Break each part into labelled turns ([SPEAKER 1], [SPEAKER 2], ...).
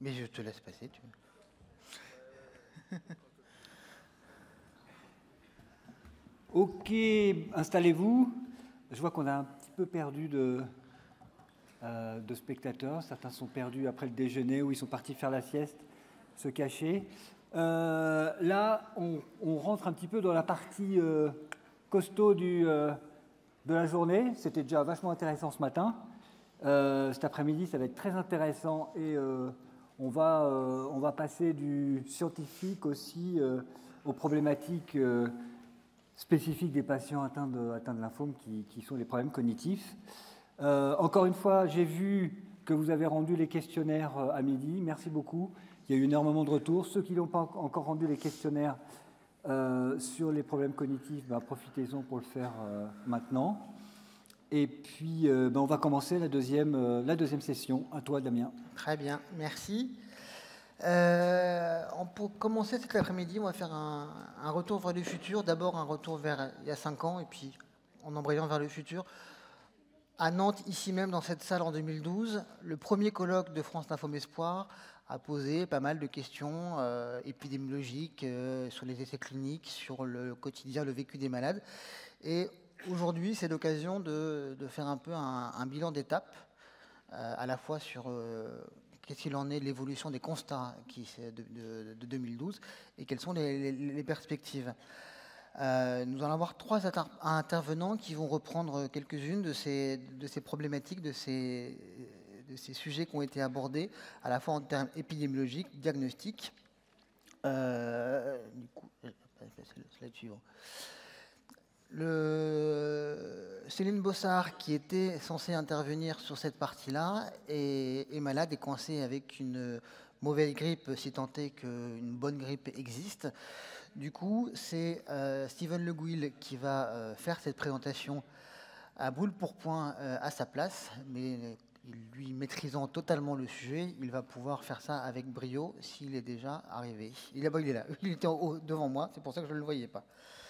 [SPEAKER 1] Mais je te laisse passer.
[SPEAKER 2] Ok, installez-vous. Je vois qu'on a un petit peu perdu de spectateurs. Certains sont perdus après le déjeuner ou ils sont partis faire la sieste, se cacher. Là, on rentre un petit peu dans la partie costaud de la journée. C'était déjà vachement intéressant ce matin. Cet après-midi, ça va être très intéressant et on va passer du scientifique aussi aux problématiques spécifiques des patients atteints de lymphome qui sont les problèmes cognitifs. Encore une fois, j'ai vu que vous avez rendu les questionnaires à midi. Merci beaucoup. Il y a eu énormément de retours. Ceux qui n'ont pas encore rendu les questionnaires sur les problèmes cognitifs, profitez-en pour le faire maintenant. Et puis, on va commencer la deuxième session. À toi, Damien.
[SPEAKER 1] Très bien, merci. Pour commencer cet après-midi, on va faire un retour vers le futur. D'abord, un retour vers il y a 5 ans, et puis en embrayant vers le futur. À Nantes, ici même, dans cette salle en 2012, le premier colloque de France Lymphome Espoir a posé pas mal de questions épidémiologiques sur les essais cliniques, sur le quotidien, le vécu des malades. Et aujourd'hui, c'est l'occasion de faire un peu un bilan d'étape, à la fois sur qu'est-ce qu'il en est de l'évolution des constats de 2012 et quelles sont les perspectives. Nous allons avoir 3 intervenants qui vont reprendre quelques-unes de ces problématiques, de ces sujets qui ont été abordés, à la fois en termes épidémiologiques, diagnostiques. Du coup, slide suivant. Céline Bossard, qui était censée intervenir sur cette partie-là, est malade et coincée avec une mauvaise grippe, si tant est qu'une bonne grippe existe. Du coup, c'est Steven Le Gouil qui va faire cette présentation à brûle pour point à sa place, mais lui maîtrisant totalement le sujet, il va pouvoir faire ça avec brio s'il est déjà arrivé. Il est là, il était en haut devant moi, c'est pour ça que je ne le voyais pas.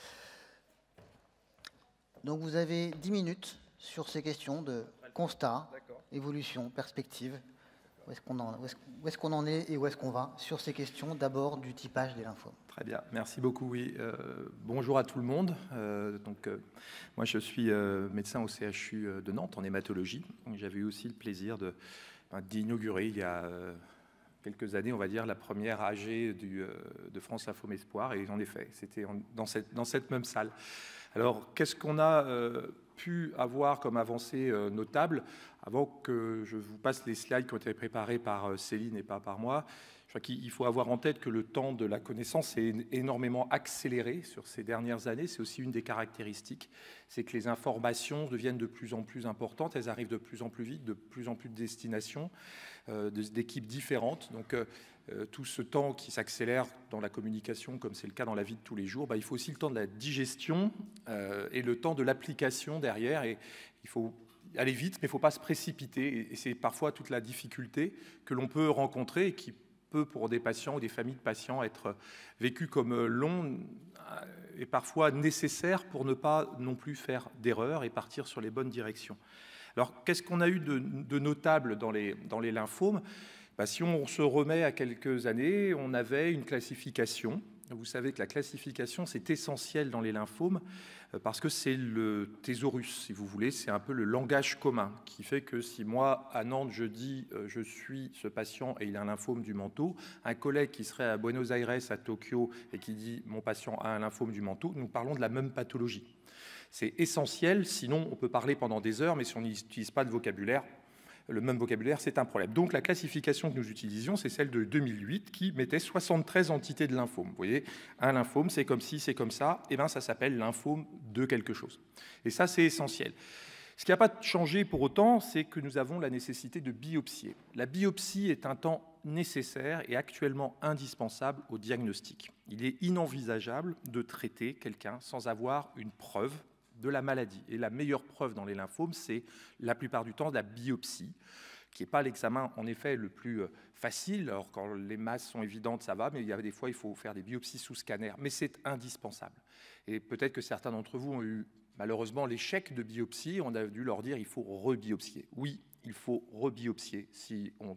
[SPEAKER 1] Donc vous avez 10 minutes sur ces questions de constat, évolution, perspective. Où est-ce qu'on en est et où est-ce qu'on va sur ces questions d'abord du typage des lymphomes.
[SPEAKER 3] Très bien, merci beaucoup. Oui, bonjour à tout le monde. Moi, je suis médecin au CHU de Nantes en hématologie. J'avais eu aussi le plaisir d'inaugurer il y a quelques années, on va dire, la première AG de France Lymphome Espoir. Et en effet, c'était dans cette même salle. Alors, qu'est-ce qu'on a pu avoir comme avancée notable? Avant que je vous passe les slides qui ont été préparés par Céline et pas par moi, je crois qu'il faut avoir en tête que le temps de la connaissance est énormément accéléré sur ces dernières années. C'est aussi une des caractéristiques, c'est que les informations deviennent de plus en plus importantes, elles arrivent de plus en plus vite, de plus en plus de destinations, d'équipes différentes. Donc, tout ce temps qui s'accélère dans la communication, comme c'est le cas dans la vie de tous les jours, il faut aussi le temps de la digestion et le temps de l'application derrière. Et il faut aller vite, mais il ne faut pas se précipiter. Et c'est parfois toute la difficulté que l'on peut rencontrer et qui peut, pour des patients ou des familles de patients, être vécue comme long et parfois nécessaire pour ne pas non plus faire d'erreurs et partir sur les bonnes directions. Alors, qu'est-ce qu'on a eu de notable dans les lymphomes? Si on se remet à quelques années, on avait une classification. Vous savez que la classification, c'est essentiel dans les lymphomes parce que c'est le thésaurus, si vous voulez. C'est un peu le langage commun qui fait que si moi, à Nantes, je dis je suis ce patient et il a un lymphome du manteau, un collègue qui serait à Buenos Aires, à Tokyo, et qui dit mon patient a un lymphome du manteau, nous parlons de la même pathologie. C'est essentiel, sinon on peut parler pendant des heures, mais si on n'utilise pas de vocabulaire, le même vocabulaire, c'est un problème. Donc la classification que nous utilisions, c'est celle de 2008 qui mettait 73 entités de lymphome. Vous voyez, un lymphome, c'est comme ci, c'est comme ça, et bien ça s'appelle lymphome de quelque chose. Et ça, c'est essentiel. Ce qui n'a pas changé pour autant, c'est que nous avons la nécessité de biopsier. La biopsie est un temps nécessaire et actuellement indispensable au diagnostic. Il est inenvisageable de traiter quelqu'un sans avoir une preuve de la maladie. Et la meilleure preuve dans les lymphomes, c'est la plupart du temps la biopsie, qui n'est pas l'examen, en effet, le plus facile. Alors, quand les masses sont évidentes, ça va, mais il y a des fois, il faut faire des biopsies sous scanner. Mais c'est indispensable. Et peut-être que certains d'entre vous ont eu, malheureusement, l'échec de biopsie. On a dû leur dire, il faut rebiopsier. Oui, il faut rebiopsier. Si on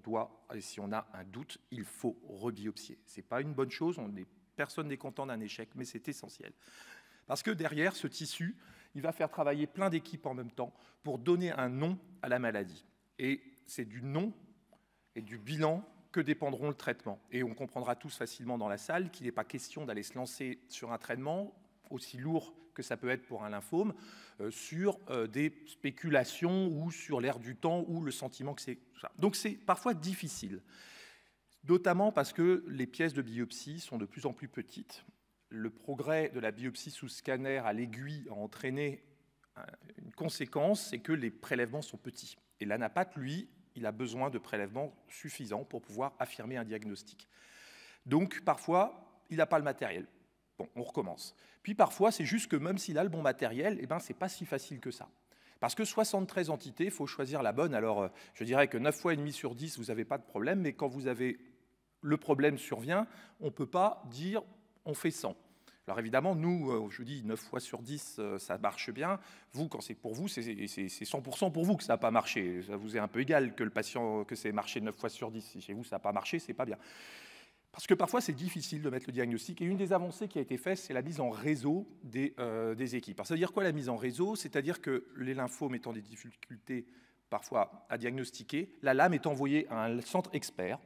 [SPEAKER 3] a un doute, il faut rebiopsier. Ce n'est pas une bonne chose, personne n'est content d'un échec, mais c'est essentiel. Parce que derrière, ce tissu, il va faire travailler plein d'équipes en même temps pour donner un nom à la maladie. Et c'est du nom et du bilan que dépendront le traitement. Et on comprendra tous facilement dans la salle qu'il n'est pas question d'aller se lancer sur un traitement aussi lourd que ça peut être pour un lymphome, sur des spéculations ou sur l'air du temps ou le sentiment que c'est ça. Donc c'est parfois difficile, notamment parce que les pièces de biopsie sont de plus en plus petites. Le progrès de la biopsie sous scanner à l'aiguille a entraîné une conséquence, c'est que les prélèvements sont petits. Et l'anapathe, lui, il a besoin de prélèvements suffisants pour pouvoir affirmer un diagnostic. Donc, parfois, il n'a pas le matériel. Bon, on recommence. Puis parfois, c'est juste que même s'il a le bon matériel, eh ben, ce n'est pas si facile que ça. Parce que 73 entités, il faut choisir la bonne. Alors, je dirais que 9 fois et demi sur 10, vous n'avez pas de problème, mais quand vous avez le problème survient, on ne peut pas dire on fait 100. Alors évidemment, nous, je vous dis 9 fois sur 10, ça marche bien. Vous, quand c'est pour vous, c'est 100% pour vous que ça n'a pas marché. Ça vous est un peu égal que le patient, que c'est marché 9 fois sur 10. Si chez vous, ça n'a pas marché, c'est pas bien. Parce que parfois, c'est difficile de mettre le diagnostic. Et une des avancées qui a été faite, c'est la mise en réseau des équipes. Alors ça veut dire quoi la mise en réseau? C'est-à-dire que les lymphomes étant des difficultés parfois à diagnostiquer, la lame est envoyée à un centre expert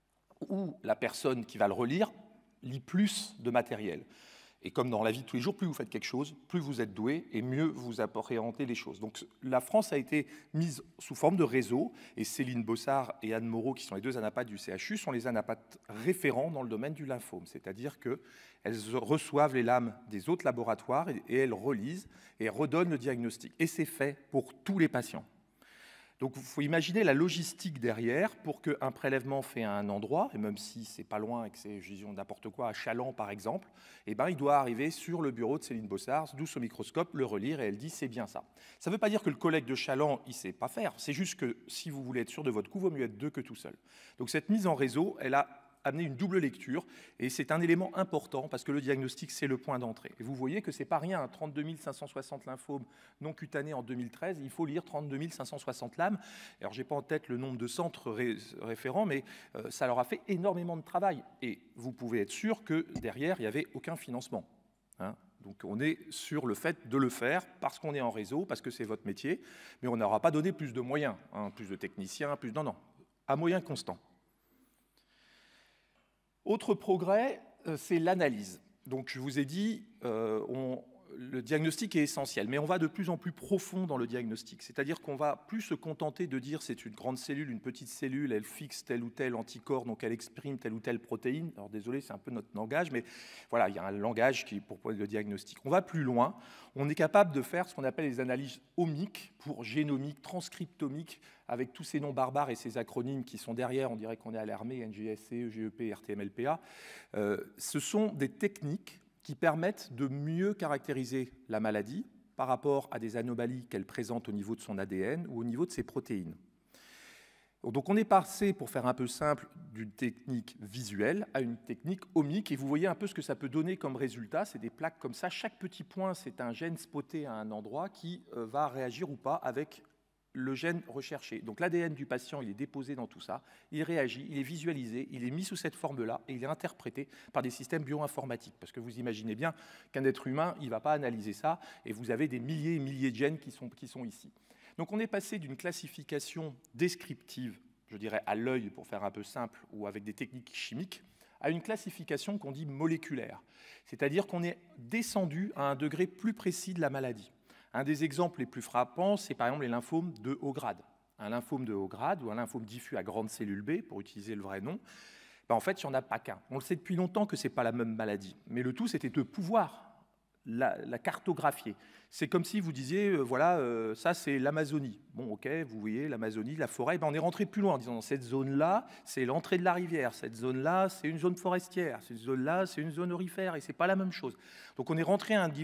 [SPEAKER 3] où la personne qui va le relire lit plus de matériel. Et comme dans la vie de tous les jours, plus vous faites quelque chose, plus vous êtes doué et mieux vous appréhendez les choses. Donc la France a été mise sous forme de réseau et Céline Bossard et Anne Moreau, qui sont les deux anapathes du CHU, sont les anapathes référents dans le domaine du lymphome. C'est-à-dire qu'elles reçoivent les lames des autres laboratoires et elles relisent et redonnent le diagnostic. Et c'est fait pour tous les patients. Donc, il faut imaginer la logistique derrière pour qu'un prélèvement fait à un endroit, et même si c'est pas loin et que c'est, je dis n'importe quoi, à Chaland par exemple, eh ben, il doit arriver sur le bureau de Céline Bossard, douce au microscope, le relire et elle dit c'est bien ça. Ça ne veut pas dire que le collègue de Chaland, il ne sait pas faire, c'est juste que si vous voulez être sûr de votre coup, il vaut mieux être deux que tout seul. Donc cette mise en réseau, elle a amener une double lecture, et c'est un élément important parce que le diagnostic, c'est le point d'entrée. Et vous voyez que c'est pas rien, 32 560 lymphomes non cutanés en 2013, il faut lire 32 560 lames. Alors, j'ai pas en tête le nombre de centres référents, mais ça leur a fait énormément de travail. Et vous pouvez être sûr que derrière, il n'y avait aucun financement. Hein. Donc, on est sur le fait de le faire parce qu'on est en réseau, parce que c'est votre métier, mais on n'aura pas donné plus de moyens, hein, plus de techniciens, plus... Non, à moyens constants. Autre progrès, c'est l'analyse. Donc, je vous ai dit, le diagnostic est essentiel, mais on va de plus en plus profond dans le diagnostic. C'est-à-dire qu'on va plus se contenter de dire c'est une grande cellule, une petite cellule, elle fixe tel ou tel anticorps, donc elle exprime telle ou telle protéine. Alors, désolé, c'est un peu notre langage, mais voilà, il y a un langage pour le diagnostic. On va plus loin. On est capable de faire ce qu'on appelle les analyses omiques pour génomique, transcriptomique, avec tous ces noms barbares et ces acronymes qui sont derrière. On dirait qu'on est à l'armée, NGSC, GEP, RTMLPA. Ce sont des techniques qui permettent de mieux caractériser la maladie par rapport à des anomalies qu'elle présente au niveau de son ADN ou au niveau de ses protéines. Donc on est passé, pour faire un peu simple, d'une technique visuelle à une technique omique, et vous voyez un peu ce que ça peut donner comme résultat. C'est des plaques comme ça. Chaque petit point, c'est un gène spoté à un endroit qui va réagir ou pas avec le gène recherché. Donc l'ADN du patient, il est déposé dans tout ça, il réagit, il est visualisé, il est mis sous cette forme-là et il est interprété par des systèmes bioinformatiques. Parce que vous imaginez bien qu'un être humain, il ne va pas analyser ça et vous avez des milliers et milliers de gènes qui sont ici. Donc on est passé d'une classification descriptive, je dirais à l'œil pour faire un peu simple ou avec des techniques chimiques, à une classification qu'on dit moléculaire. C'est-à-dire qu'on est descendu à un degré plus précis de la maladie. Un des exemples les plus frappants, c'est par exemple les lymphomes de haut grade. Un lymphome de haut grade ou un lymphome diffus à grande cellule B, pour utiliser le vrai nom, en fait, il n'y en a pas qu'un. On le sait depuis longtemps que ce n'est pas la même maladie. Mais le tout, c'était de pouvoir la cartographier. C'est comme si vous disiez, voilà, ça c'est l'Amazonie. Bon, ok, vous voyez l'Amazonie, la forêt, on est rentré plus loin en disant, cette zone-là, c'est l'entrée de la rivière, cette zone-là, c'est une zone forestière, cette zone-là, c'est une zone aurifère, et ce n'est pas la même chose. Donc on est rentré à un niveau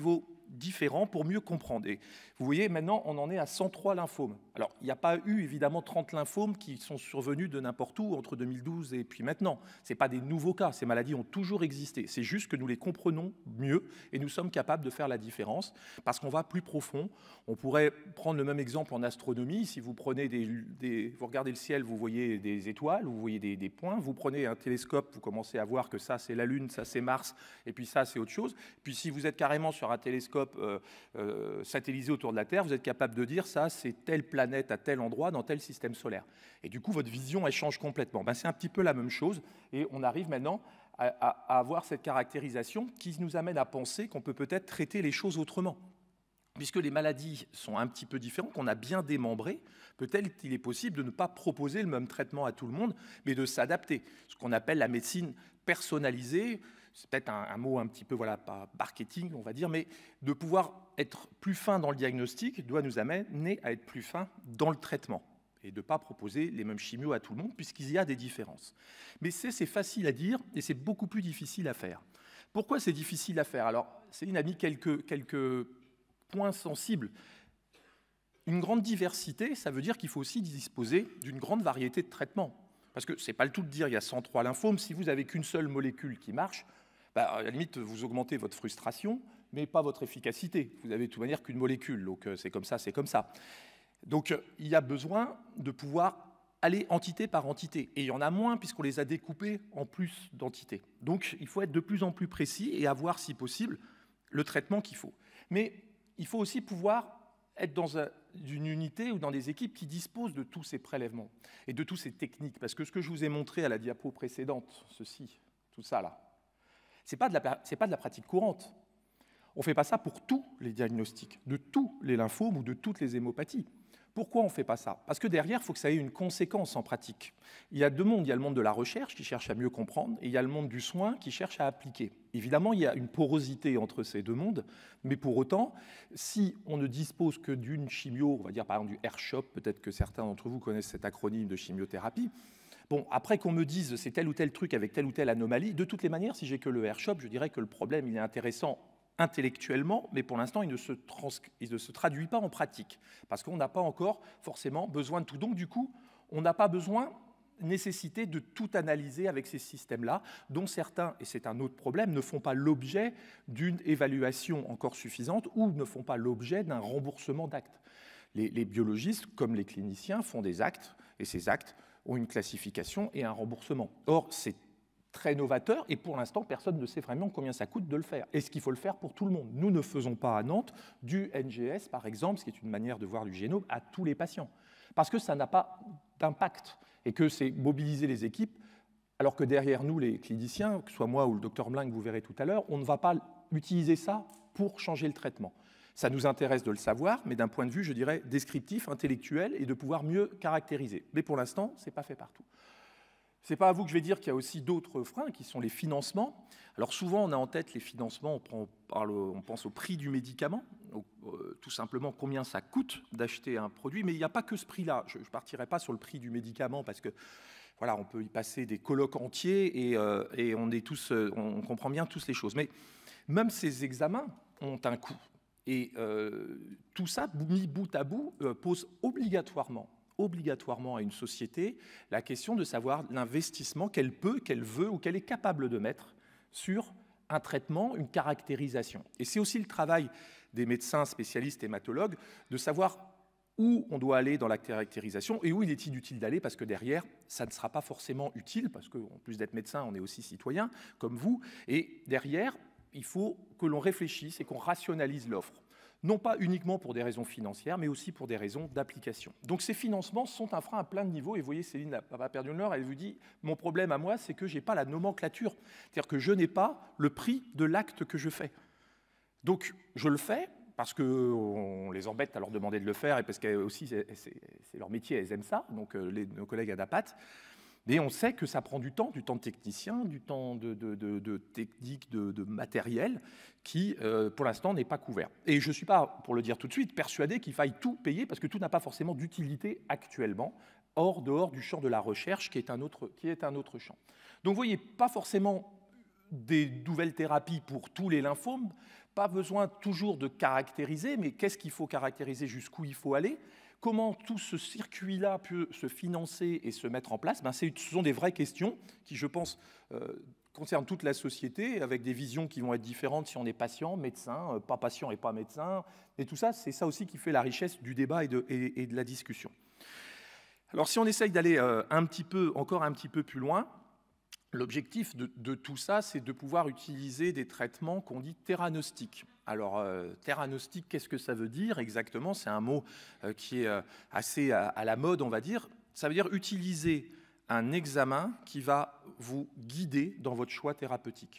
[SPEAKER 3] différents pour mieux comprendre. Et vous voyez, maintenant, on en est à 103 lymphomes. Alors, il n'y a pas eu, évidemment, 30 lymphomes qui sont survenus de n'importe où entre 2012 et puis maintenant. Ce n'est pas des nouveaux cas. Ces maladies ont toujours existé. C'est juste que nous les comprenons mieux et nous sommes capables de faire la différence parce qu'on va plus profond. On pourrait prendre le même exemple en astronomie. Si vous prenez vous regardez le ciel, vous voyez des étoiles, vous voyez des points. Vous prenez un télescope, vous commencez à voir que ça, c'est la Lune, ça, c'est Mars, et puis ça, c'est autre chose. Puis si vous êtes carrément sur un télescope satellisé autour de la Terre, vous êtes capable de dire ça, c'est telle planète à tel endroit dans tel système solaire. Et du coup, votre vision, elle change complètement. Ben, c'est un petit peu la même chose, et on arrive maintenant à avoir cette caractérisation qui nous amène à penser qu'on peut peut-être traiter les choses autrement. Puisque les maladies sont un petit peu différentes, qu'on a bien démembrées, peut-être qu'il est possible de ne pas proposer le même traitement à tout le monde, mais de s'adapter. Ce qu'on appelle la médecine personnalisée, c'est peut-être un mot un petit peu, voilà, pas marketing, on va dire, mais de pouvoir être plus fin dans le diagnostic doit nous amener à être plus fin dans le traitement et de ne pas proposer les mêmes chimios à tout le monde, puisqu'il y a des différences. Mais c'est facile à dire et c'est beaucoup plus difficile à faire. Pourquoi c'est difficile à faire? Alors, Céline a mis quelques points sensibles. Une grande diversité, ça veut dire qu'il faut aussi disposer d'une grande variété de traitements. Parce que ce n'est pas le tout de dire il y a 103 lymphomes, si vous n'avez qu'une seule molécule qui marche, à la limite, vous augmentez votre frustration, mais pas votre efficacité. Vous avez de toute manière qu'une molécule, donc c'est comme ça, c'est comme ça. Donc il y a besoin de pouvoir aller entité par entité. Et il y en a moins puisqu'on les a découpées en plus d'entités. Donc il faut être de plus en plus précis et avoir, si possible, le traitement qu'il faut. Mais il faut aussi pouvoir être dans une unité ou dans des équipes qui disposent de tous ces prélèvements et de toutes ces techniques. Parce que ce que je vous ai montré à la diapo précédente, ceci, tout ça là, c'est pas de la pratique courante. On ne fait pas ça pour tous les diagnostics, de tous les lymphomes ou de toutes les hémopathies. Pourquoi on ne fait pas ça? Parce que derrière, il faut que ça ait une conséquence en pratique. Il y a deux mondes. Il y a le monde de la recherche qui cherche à mieux comprendre et il y a le monde du soin qui cherche à appliquer. Évidemment, il y a une porosité entre ces deux mondes, mais pour autant, si on ne dispose que d'une chimio, on va dire par exemple du R-CHOP, peut-être que certains d'entre vous connaissent cet acronyme de chimiothérapie. Bon, après qu'on me dise c'est tel ou tel truc avec telle ou telle anomalie, de toutes les manières, si j'ai que le R-CHOP, je dirais que le problème il est intéressant intellectuellement, mais pour l'instant, il ne se traduit pas en pratique, parce qu'on n'a pas encore forcément besoin de tout. Donc, du coup, on n'a pas besoin, nécessité de tout analyser avec ces systèmes-là, dont certains, et c'est un autre problème, ne font pas l'objet d'une évaluation encore suffisante ou ne font pas l'objet d'un remboursement d'actes. Les biologistes, comme les cliniciens, font des actes, et ces actes ont une classification et un remboursement. Or, c'est très novateur et pour l'instant, personne ne sait vraiment combien ça coûte de le faire. Est-ce qu'il faut le faire pour tout le monde? Nous ne faisons pas à Nantes du NGS, par exemple, ce qui est une manière de voir du génome, à tous les patients, parce que ça n'a pas d'impact et que c'est mobiliser les équipes, alors que derrière nous, les cliniciens, que ce soit moi ou le docteur Bling, vous verrez tout à l'heure, on ne va pas utiliser ça pour changer le traitement. Ça nous intéresse de le savoir, mais d'un point de vue, je dirais, descriptif, intellectuel, et de pouvoir mieux caractériser. Mais pour l'instant, ce n'est pas fait partout. Ce n'est pas à vous que je vais dire qu'il y a aussi d'autres freins, qui sont les financements. Alors souvent, on a en tête les financements, on pense au prix du médicament, tout simplement combien ça coûte d'acheter un produit, mais il n'y a pas que ce prix-là. Je ne partirai pas sur le prix du médicament, parce que voilà, on peut y passer des colloques entiers, et on comprend bien tous les choses. Mais même ces examens ont un coût. Et tout ça, mis bout à bout, pose obligatoirement à une société la question de savoir l'investissement qu'elle peut, qu'elle veut ou qu'elle est capable de mettre sur un traitement, une caractérisation. Et c'est aussi le travail des médecins spécialistes hématologues de savoir où on doit aller dans la caractérisation et où il est inutile d'aller, parce que derrière, ça ne sera pas forcément utile, parce qu'en plus d'être médecin, on est aussi citoyen, comme vous, et derrière, il faut que l'on réfléchisse et qu'on rationalise l'offre. Non pas uniquement pour des raisons financières, mais aussi pour des raisons d'application. Donc ces financements sont un frein à plein de niveaux. Et vous voyez, Céline n'a pas perdu une heure, elle vous dit « Mon problème à moi, c'est que je n'ai pas la nomenclature. C'est-à-dire que je n'ai pas le prix de l'acte que je fais. Donc je le fais parce qu'on les embête à leur demander de le faire et parce que aussi c'est leur métier, elles aiment ça, donc nos collègues à DAPAT. Mais on sait que ça prend du temps de technicien, du temps de technique, de matériel, qui, pour l'instant, n'est pas couvert. Et je ne suis pas, pour le dire tout de suite, persuadé qu'il faille tout payer, parce que tout n'a pas forcément d'utilité actuellement, dehors du champ de la recherche, qui est un autre champ. Donc, vous voyez, pas forcément des nouvelles thérapies pour tous les lymphomes, Pas besoin toujours de caractériser, mais qu'est-ce qu'il faut caractériser, jusqu'où il faut aller? Comment tout ce circuit-là peut se financer et se mettre en place? Ce sont des vraies questions qui, je pense, concernent toute la société, avec des visions qui vont être différentes si on est patient, médecin, pas patient et pas médecin. Et tout ça, c'est ça aussi qui fait la richesse du débat et de la discussion. Alors, si on essaye d'aller encore un petit peu plus loin, l'objectif de tout ça, c'est de pouvoir utiliser des traitements qu'on dit théranostiques. Alors, théranostiques, qu'est-ce que ça veut dire exactement? C'est un mot qui est assez à la mode, on va dire. Ça veut dire utiliser un examen qui va vous guider dans votre choix thérapeutique.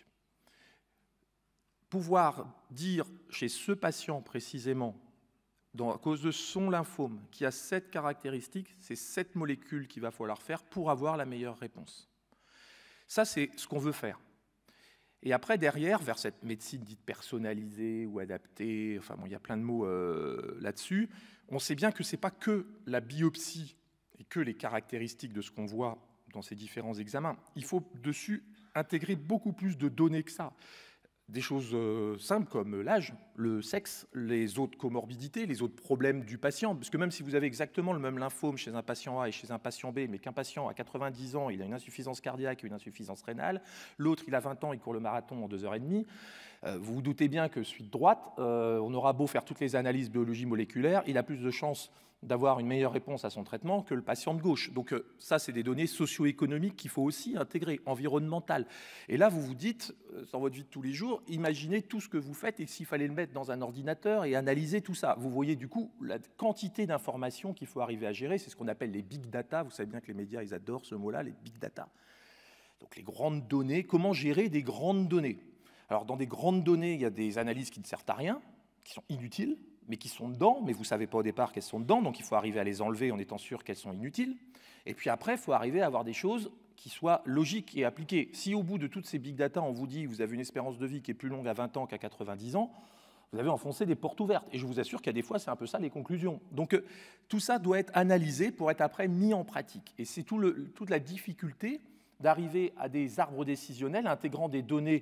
[SPEAKER 3] Pouvoir dire chez ce patient précisément, à cause de son lymphome, qui a cette caractéristique, c'est cette molécule qu'il va falloir faire pour avoir la meilleure réponse. Ça, c'est ce qu'on veut faire. Et après, derrière, vers cette médecine dite personnalisée ou adaptée, enfin bon, il y a plein de mots là-dessus, on sait bien que ce n'est pas que la biopsie et que les caractéristiques de ce qu'on voit dans ces différents examens. Il faut dessus intégrer beaucoup plus de données que ça. Des choses simples comme l'âge, le sexe, les autres comorbidités, les autres problèmes du patient. Parce que même si vous avez exactement le même lymphome chez un patient A et chez un patient B, mais qu'un patient à 90 ans, il a une insuffisance cardiaque et une insuffisance rénale, l'autre, il a 20 ans, il court le marathon en 2h30, vous vous doutez bien que suite droite, on aura beau faire toutes les analyses biologie moléculaire, il a plus de chances d'avoir une meilleure réponse à son traitement que le patient de gauche. Donc ça, c'est des données socio-économiques qu'il faut aussi intégrer, environnementales. Et là, vous vous dites, dans votre vie de tous les jours, imaginez tout ce que vous faites et s'il fallait le mettre dans un ordinateur et analyser tout ça. Vous voyez du coup la quantité d'informations qu'il faut arriver à gérer. C'est ce qu'on appelle les big data. Vous savez bien que les médias, ils adorent ce mot-là, les big data. Donc les grandes données, comment gérer des grandes données? Alors dans des grandes données, il y a des analyses qui ne servent à rien, qui sont inutiles, mais qui sont dedans, mais vous ne savez pas au départ qu'elles sont dedans, donc il faut arriver à les enlever en étant sûr qu'elles sont inutiles. Et puis après, il faut arriver à avoir des choses qui soient logiques et appliquées. Si au bout de toutes ces big data, on vous dit que vous avez une espérance de vie qui est plus longue à 20 ans qu'à 90 ans, vous avez enfoncé des portes ouvertes. Et je vous assure qu'il y a des fois, c'est un peu ça les conclusions. Donc tout ça doit être analysé pour être après mis en pratique. Et c'est toute la difficulté d'arriver à des arbres décisionnels intégrant des données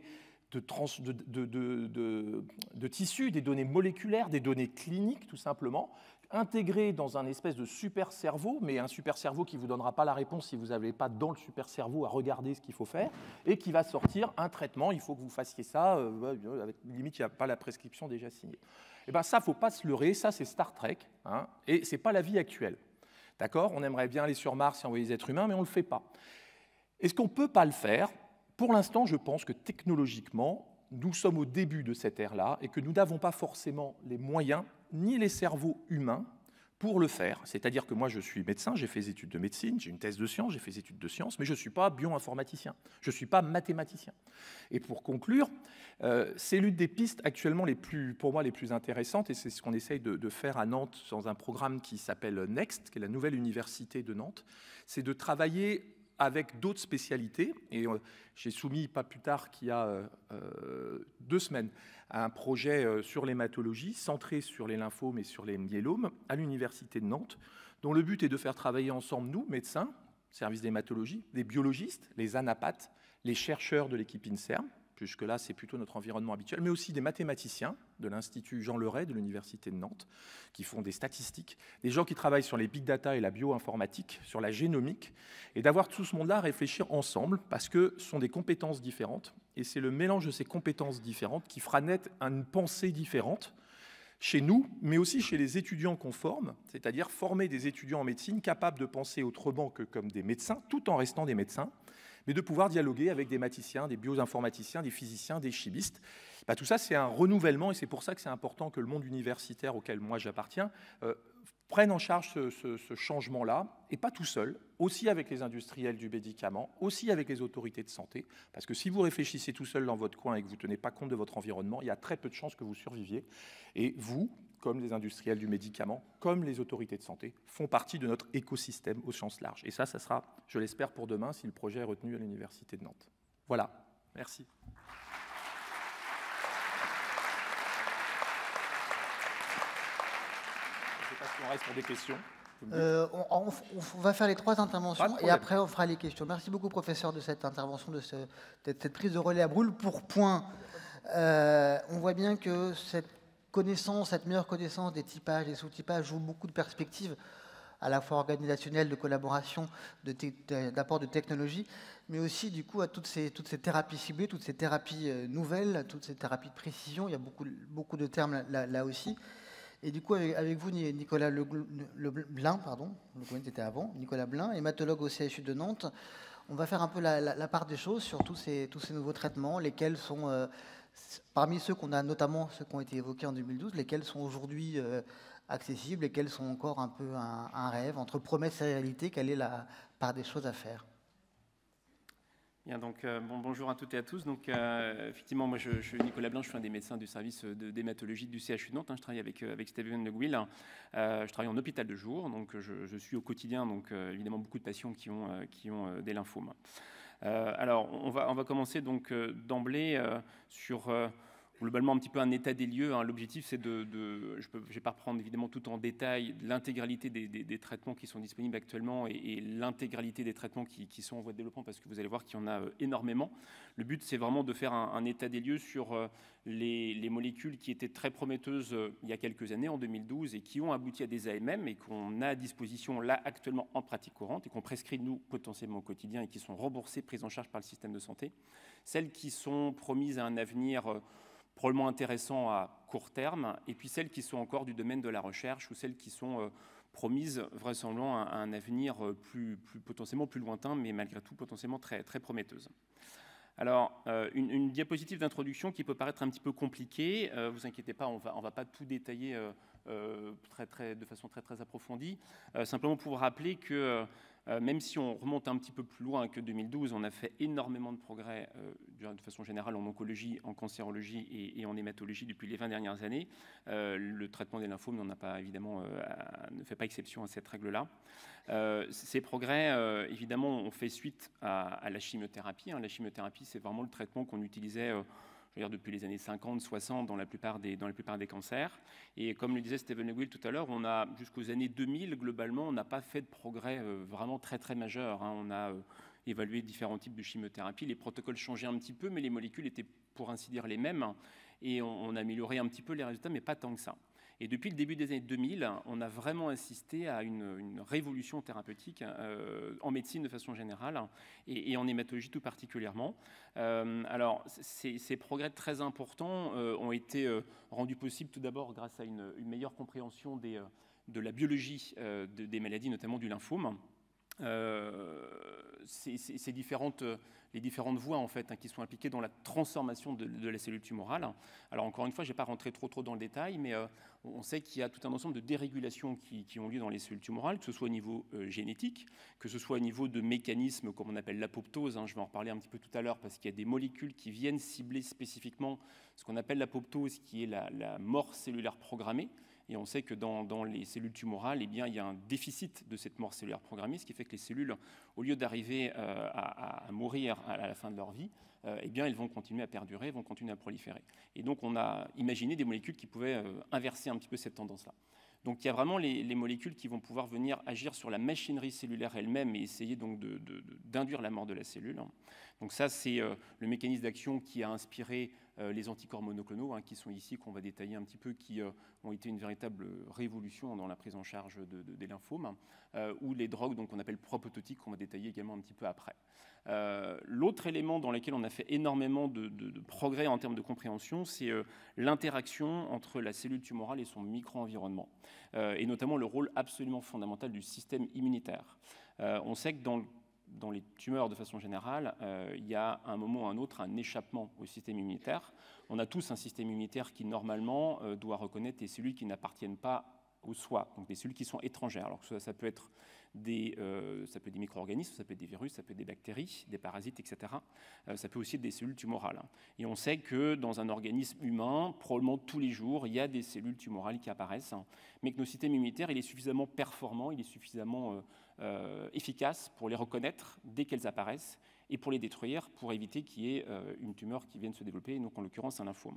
[SPEAKER 3] de tissus, des données moléculaires, des données cliniques, tout simplement, intégrées dans un espèce de super cerveau, mais un super cerveau qui ne vous donnera pas la réponse si vous n'avez pas dans le super cerveau à regarder ce qu'il faut faire, et qui va sortir un traitement, il faut que vous fassiez ça, limite il n'y a pas la prescription déjà signée. Et bien ça, il ne faut pas se leurrer, ça c'est Star Trek, hein, et ce n'est pas la vie actuelle. D'accord? On aimerait bien aller sur Mars et envoyer des êtres humains, mais on ne le fait pas. Est-ce qu'on ne peut pas le faire? Pour l'instant, je pense que technologiquement, nous sommes au début de cette ère-là et que nous n'avons pas forcément les moyens ni les cerveaux humains pour le faire. C'est-à-dire que moi, je suis médecin, j'ai fait des études de médecine, j'ai une thèse de sciences, j'ai fait des études de sciences, mais je ne suis pas bioinformaticien, je ne suis pas mathématicien. Et pour conclure, c'est l'une des pistes actuellement pour moi les plus intéressantes, et c'est ce qu'on essaye de faire à Nantes dans un programme qui s'appelle NEXT, qui est la nouvelle université de Nantes, c'est de travailler avec d'autres spécialités. Et j'ai soumis, pas plus tard qu'il y a 2 semaines, un projet sur l'hématologie, centré sur les lymphomes et sur les myélomes, à l'Université de Nantes, dont le but est de faire travailler ensemble, nous, médecins, service d'hématologie, des biologistes, les anapathes, les chercheurs de l'équipe INSERM, jusque-là c'est plutôt notre environnement habituel, mais aussi des mathématiciens de l'Institut Jean Leray de l'Université de Nantes, qui font des statistiques, des gens qui travaillent sur les big data et la bioinformatique, sur la génomique, et d'avoir tout ce monde-là à réfléchir ensemble, parce que ce sont des compétences différentes, et c'est le mélange de ces compétences différentes qui fera naître une pensée différente chez nous, mais aussi chez les étudiants qu'on forme, c'est-à-dire former des étudiants en médecine capables de penser autrement que comme des médecins, tout en restant des médecins, mais de pouvoir dialoguer avec des mathématiciens, des bioinformaticiens, des physiciens, des chimistes. Tout ça, c'est un renouvellement, et c'est pour ça que c'est important que le monde universitaire auquel moi j'appartiens prenne en charge ce changement-là, et pas tout seul, aussi avec les industriels du médicament, aussi avec les autorités de santé, parce que si vous réfléchissez tout seul dans votre coin et que vous ne tenez pas compte de votre environnement, il y a très peu de chances que vous surviviez, et vous, comme les industriels du médicament, comme les autorités de santé, font partie de notre écosystème au sens large. Et ça sera, je l'espère, pour demain, si le projet est retenu à l'Université de Nantes. Voilà, merci. Je ne sais pas si on reste pour des questions.
[SPEAKER 1] On va faire les 3 interventions et après on fera les questions. Merci beaucoup, professeur, de cette intervention, de cette prise de relais à brûle pour point. On voit bien que cette meilleure connaissance des typages, des sous-typages joue beaucoup de perspectives, à la fois organisationnelles, de collaboration, d'apport de technologie, mais aussi du coup à toutes ces thérapies ciblées, toutes ces thérapies nouvelles, toutes ces thérapies de précision. Il y a beaucoup de termes là aussi. Et du coup, avec vous, Nicolas Blin, pardon, le était avant, Nicolas Blin, hématologue au CHU de Nantes, on va faire un peu la part des choses sur tous ces nouveaux traitements, lesquels sont, parmi ceux qu'on a, notamment ceux qui ont été évoqués en 2012, lesquels sont aujourd'hui accessibles, lesquels sont encore un peu un rêve, entre promesse et réalité, quelle est la part des choses à faire?
[SPEAKER 4] Bien, donc, bonjour à toutes et à tous. Donc, effectivement, moi, je suis Nicolas Blin, je suis un des médecins du service d'hématologie du CHU de Nantes. Je travaille avec Steven Le Gouil. Je travaille en hôpital de jour, donc je suis au quotidien, donc évidemment beaucoup de patients qui ont des lymphomes. Alors, on va commencer donc d'emblée sur globalement un petit peu un état des lieux. L'objectif, c'est je ne vais pas reprendre évidemment tout en détail l'intégralité des traitements qui sont disponibles actuellement et l'intégralité des traitements qui sont en voie de développement, parce que vous allez voir qu'il y en a énormément. Le but, c'est vraiment de faire un état des lieux sur les molécules qui étaient très prometteuses il y a quelques années, en 2012, et qui ont abouti à des AMM et qu'on a à disposition là actuellement en pratique courante et qu'on prescrit nous potentiellement au quotidien et qui sont remboursées, prises en charge par le système de santé. Celles qui sont promises à un avenir probablement intéressant à court terme, et puis celles qui sont encore du domaine de la recherche ou celles qui sont promises vraisemblablement à un avenir potentiellement plus lointain, mais malgré tout potentiellement très, très prometteuse. Alors, une diapositive d'introduction qui peut paraître un petit peu compliquée. Vous inquiétez pas, on va pas tout détailler de façon très, très approfondie. Simplement pour vous rappeler que même si on remonte un petit peu plus loin que 2012, on a fait énormément de progrès de façon générale en oncologie, en cancérologie et en hématologie depuis les 20 dernières années. Le traitement des lymphomes n'en a pas, évidemment, ne fait pas exception à cette règle-là. Ces progrès, évidemment, ont fait suite à la chimiothérapie. La chimiothérapie, c'est vraiment le traitement qu'on utilisait depuis les années 50, 60 dans la plupart des cancers. Et comme le disait Steven Le Gouil tout à l'heure, on a jusqu'aux années 2000, globalement, on n'a pas fait de progrès vraiment très très majeur. On a évalué différents types de chimiothérapie. Les protocoles changeaient un petit peu, mais les molécules étaient pour ainsi dire les mêmes. Et on a amélioré un petit peu les résultats, mais pas tant que ça. Et depuis le début des années 2000, on a vraiment assisté à une révolution thérapeutique en médecine de façon générale et en hématologie tout particulièrement. Alors, ces progrès très importants ont été rendus possibles tout d'abord grâce à une meilleure compréhension de la biologie des maladies, notamment du lymphome. Les différentes voies en fait, qui sont impliquées dans la transformation de la cellule tumorale. Alors encore une fois, je ne vais pas rentrer trop dans le détail, mais on sait qu'il y a tout un ensemble de dérégulations qui ont lieu dans les cellules tumorales, que ce soit au niveau génétique, que ce soit au niveau de mécanismes comme on appelle l'apoptose. Je vais en reparler un petit peu tout à l'heure parce qu'il y a des molécules qui viennent cibler spécifiquement ce qu'on appelle l'apoptose, qui est la mort cellulaire programmée. Et on sait que dans les cellules tumorales, eh bien, il y a un déficit de cette mort cellulaire programmée, ce qui fait que les cellules, au lieu d'arriver à mourir à la fin de leur vie, eh bien, elles vont continuer à perdurer, vont continuer à proliférer. Et donc, on a imaginé des molécules qui pouvaient inverser un petit peu cette tendance-là. Donc, il y a vraiment les molécules qui vont pouvoir venir agir sur la machinerie cellulaire elle-même et essayer donc d'induire la mort de la cellule. Donc ça, c'est le mécanisme d'action qui a inspiré les anticorps monoclonaux, qui sont ici, qu'on va détailler un petit peu, qui ont été une véritable révolution dans la prise en charge des lymphomes, ou les drogues qu'on appelle proptotiques, qu'on va détailler également un petit peu après. L'autre élément dans lequel on a fait énormément de progrès en termes de compréhension, c'est l'interaction entre la cellule tumorale et son micro-environnement, et notamment le rôle absolument fondamental du système immunitaire. On sait que dans les tumeurs de façon générale, il y a à un moment ou à un autre un échappement au système immunitaire. On a tous un système immunitaire qui normalement doit reconnaître les cellules qui n'appartiennent pas au soi, donc des cellules qui sont étrangères. Alors ça peut être des micro-organismes, ça peut être des virus, ça peut être des bactéries, des parasites, etc. Ça peut aussi être des cellules tumorales. Et on sait que dans un organisme humain, probablement tous les jours, il y a des cellules tumorales qui apparaissent, mais que notre système immunitaire, il est suffisamment performant, il est suffisamment efficace pour les reconnaître dès qu'elles apparaissent et pour les détruire, pour éviter qu'il y ait une tumeur qui vienne se développer, donc en l'occurrence un lymphome.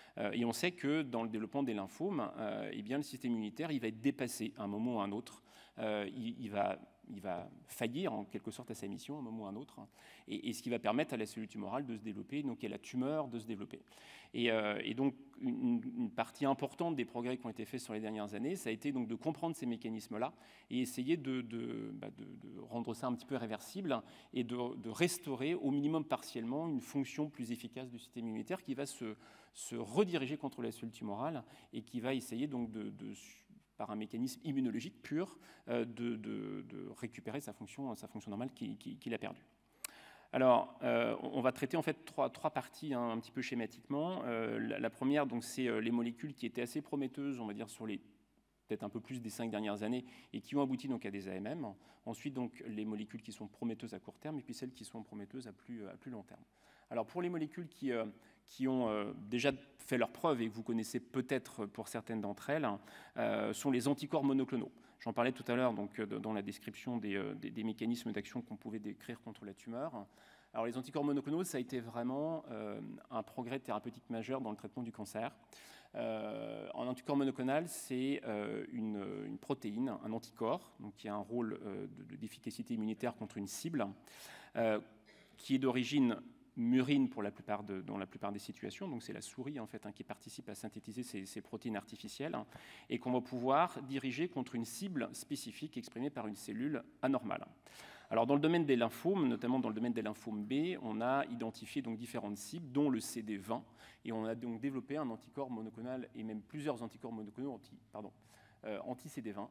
[SPEAKER 4] Et on sait que dans le développement des lymphomes, eh bien, le système immunitaire il va être dépassé à un moment ou à un autre. Il va faillir en quelque sorte à sa mission à un moment ou à un autre, et ce qui va permettre à la cellule tumorale de se développer, donc à la tumeur de se développer. Et donc une partie importante des progrès qui ont été faits sur les dernières années, ça a été donc de comprendre ces mécanismes-là et essayer de rendre ça un petit peu réversible et de restaurer au minimum partiellement une fonction plus efficace du système immunitaire qui va se rediriger contre la cellule tumorale et qui va essayer donc par un mécanisme immunologique pur, de récupérer sa fonction normale qu'il a perdue. Alors, on va traiter en fait trois parties un petit peu schématiquement. La première, donc, c'est les molécules qui étaient assez prometteuses, on va dire, sur les peut-être un peu plus des 5 dernières années, et qui ont abouti donc à des AMM. Ensuite, donc, les molécules qui sont prometteuses à court terme, et puis celles qui sont prometteuses à plus long terme. Alors, pour les molécules qui ont déjà fait leurs preuves, et que vous connaissez peut-être pour certaines d'entre elles, sont les anticorps monoclonaux. J'en parlais tout à l'heure donc, dans la description des mécanismes d'action qu'on pouvait décrire contre la tumeur. Alors, les anticorps monoclonaux, ça a été vraiment un progrès thérapeutique majeur dans le traitement du cancer. En anticorps monoclonal, c'est une protéine, un anticorps, donc qui a un rôle d'efficacité immunitaire contre une cible, qui est d'origine murine dans la plupart des situations, donc c'est la souris en fait qui participe à synthétiser ces protéines artificielles et qu'on va pouvoir diriger contre une cible spécifique exprimée par une cellule anormale. Alors dans le domaine des lymphomes, notamment dans le domaine des lymphomes B, on a identifié donc différentes cibles, dont le CD20, et on a donc développé un anticorps monoclonal et même plusieurs anticorps monoclonaux anti-CD20.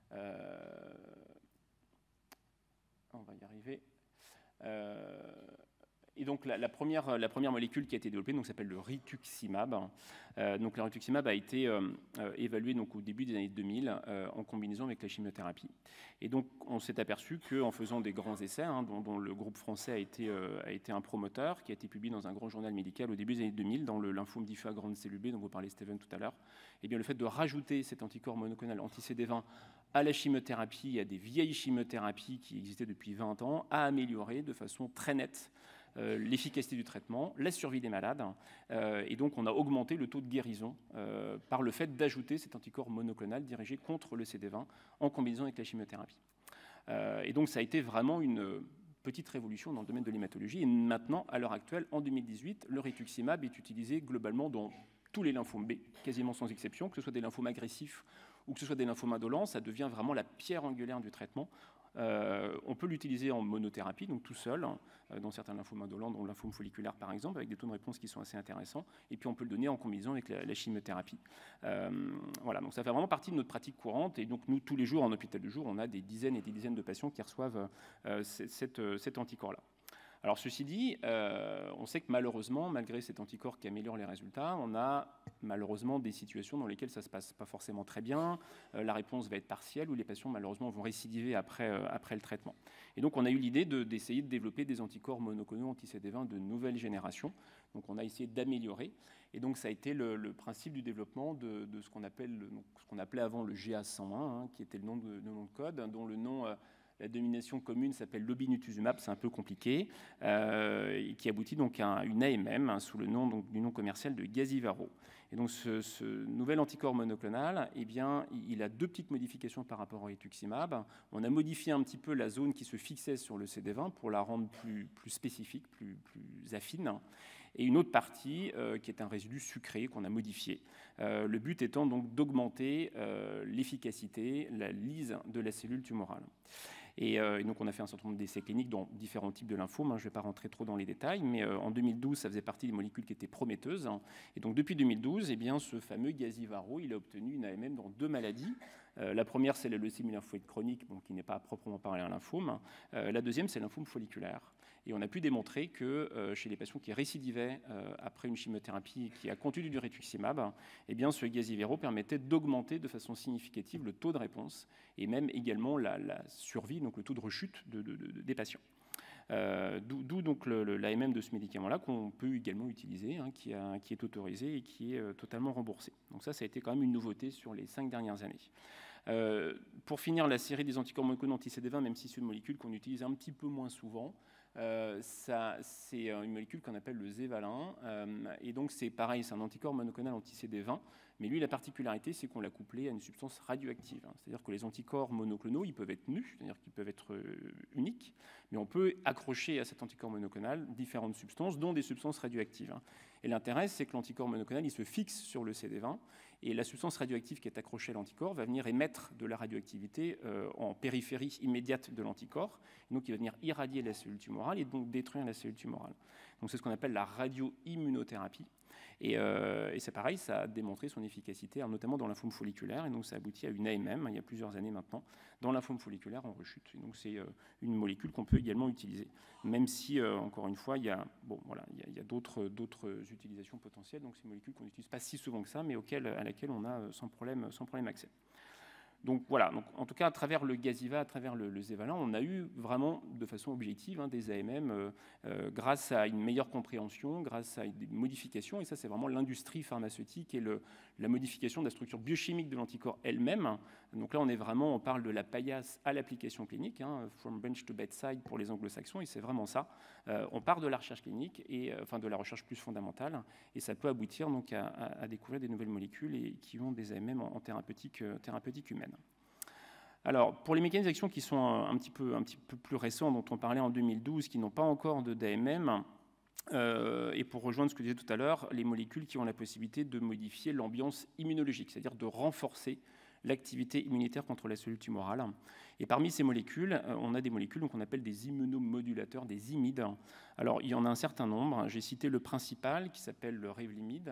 [SPEAKER 4] On va y arriver. Et donc la première molécule qui a été développée s'appelle le rituximab. Donc le rituximab a été évalué donc, au début des années 2000 en combinaison avec la chimiothérapie. Et donc on s'est aperçu qu'en faisant des grands essais, dont le groupe français a été un promoteur, qui a été publié dans un grand journal médical au début des années 2000, dans le lymphome diffus à grande cellule B, dont vous parlez Steven tout à l'heure, et bien le fait de rajouter cet anticorps monoclonal anti-CD20 à la chimiothérapie, à des vieilles chimiothérapies qui existaient depuis 20 ans, a amélioré de façon très nette l'efficacité du traitement, la survie des malades, et donc on a augmenté le taux de guérison par le fait d'ajouter cet anticorps monoclonal dirigé contre le CD20 en combinaison avec la chimiothérapie. Et donc ça a été vraiment une petite révolution dans le domaine de l'hématologie, et maintenant, à l'heure actuelle, en 2018, le rituximab est utilisé globalement dans tous les lymphomes B, quasiment sans exception, que ce soit des lymphomes agressifs ou que ce soit des lymphomes indolents, ça devient vraiment la pierre angulaire du traitement. On peut l'utiliser en monothérapie, donc tout seul, dans certains lymphomes indolents, dont le lymphome folliculaire par exemple, avec des taux de réponse qui sont assez intéressants. Et puis on peut le donner en combinaison avec la chimiothérapie. Voilà, donc ça fait vraiment partie de notre pratique courante. Et donc nous, tous les jours, en hôpital de jour, on a des dizaines et des dizaines de patients qui reçoivent cet anticorps-là. Alors ceci dit, on sait que malheureusement, malgré cet anticorps qui améliore les résultats, on a malheureusement des situations dans lesquelles ça ne se passe pas forcément très bien, la réponse va être partielle, ou les patients malheureusement vont récidiver après le traitement. Et donc on a eu l'idée d'essayer de développer des anticorps monoclonaux anti-CD20 de nouvelle génération. Donc on a essayé d'améliorer, et donc ça a été le principe du développement de ce qu'on appelait avant le GA101, qui était le nom de code, dont le nom... La dénomination commune s'appelle l'obinutuzumab, c'est un peu compliqué, qui aboutit donc à une AMM sous le nom du nom commercial de Gazivaro. Et donc ce nouvel anticorps monoclonal, eh bien, il a deux petites modifications par rapport au rituximab. On a modifié un petit peu la zone qui se fixait sur le CD20 pour la rendre plus spécifique, plus affine. Et une autre partie qui est un résidu sucré qu'on a modifié. Le but étant donc d'augmenter l'efficacité, la lyse de la cellule tumorale. Et donc on a fait un certain nombre d'essais cliniques dans différents types de lymphomes. Je ne vais pas rentrer trop dans les détails, mais en 2012, ça faisait partie des molécules qui étaient prometteuses. Et donc depuis 2012, eh bien, ce fameux Gazivaro, il a obtenu une AMM dans 2 maladies. La première, c'est la leucémie lymphoïde chronique, qui n'est pas à proprement parler un lymphome. La deuxième, c'est le lymphome folliculaire. Et on a pu démontrer que chez les patients qui récidivaient après une chimiothérapie qui a contenu du rituximab, eh bien, ce Gazivaro permettait d'augmenter de façon significative le taux de réponse et même également la survie, donc le taux de rechute des patients. D'où donc l'AMM de ce médicament-là qu'on peut également utiliser, qui est autorisé et qui est totalement remboursé. Donc ça a été quand même une nouveauté sur les 5 dernières années. Pour finir la série des anticorps monoclonaux anti-CD20, même si c'est une molécule qu'on utilise un petit peu moins souvent, C'est une molécule qu'on appelle le zévalin. Et donc, c'est pareil, c'est un anticorps monoclonal anti-CD20. Mais lui, la particularité, c'est qu'on l'a couplé à une substance radioactive. C'est-à-dire que les anticorps monoclonaux, ils peuvent être nus, c'est-à-dire qu'ils peuvent être uniques, mais on peut accrocher à cet anticorps monoclonal différentes substances, dont des substances radioactives. Et l'intérêt, c'est que l'anticorps monoclonal, il se fixe sur le CD20, et la substance radioactive qui est accrochée à l'anticorps va venir émettre de la radioactivité en périphérie immédiate de l'anticorps. Donc, il va venir irradier la cellule tumorale et donc détruire la cellule tumorale. Donc, c'est ce qu'on appelle la radioimmunothérapie. Et c'est pareil, ça a démontré son efficacité, notamment dans lymphome folliculaire, et donc ça aboutit à une AMM, il y a plusieurs années maintenant, dans lymphome folliculaire en rechute. Et donc c'est une molécule qu'on peut également utiliser, même si, encore une fois, il y a d'autres utilisations potentielles, donc c'est une molécule qu'on n'utilise pas si souvent que ça, mais à laquelle on a sans problème accès. Donc voilà, donc, en tout cas à travers le Gazyva, à travers le zévalin, on a eu vraiment de façon objective des AMM grâce à une meilleure compréhension, grâce à des modifications, et ça c'est vraiment l'industrie pharmaceutique et la modification de la structure biochimique de l'anticorps elle-même. Donc là on parle de la paillasse à l'application clinique, from bench to bedside pour les anglo-saxons, et c'est vraiment ça. On part de la recherche clinique, de la recherche plus fondamentale, et ça peut aboutir donc à découvrir des nouvelles molécules et qui ont des AMM en thérapeutique humaine. Alors, pour les mécanismes d'action qui sont un petit peu plus récents, dont on parlait en 2012, qui n'ont pas encore d'AMM, et pour rejoindre ce que je disais tout à l'heure, les molécules qui ont la possibilité de modifier l'ambiance immunologique, c'est-à-dire de renforcer l'activité immunitaire contre la cellule tumorale. Et parmi ces molécules, on a des molécules qu'on appelle des immunomodulateurs, des IMID. Alors, il y en a un certain nombre. J'ai cité le principal qui s'appelle le Revlimid.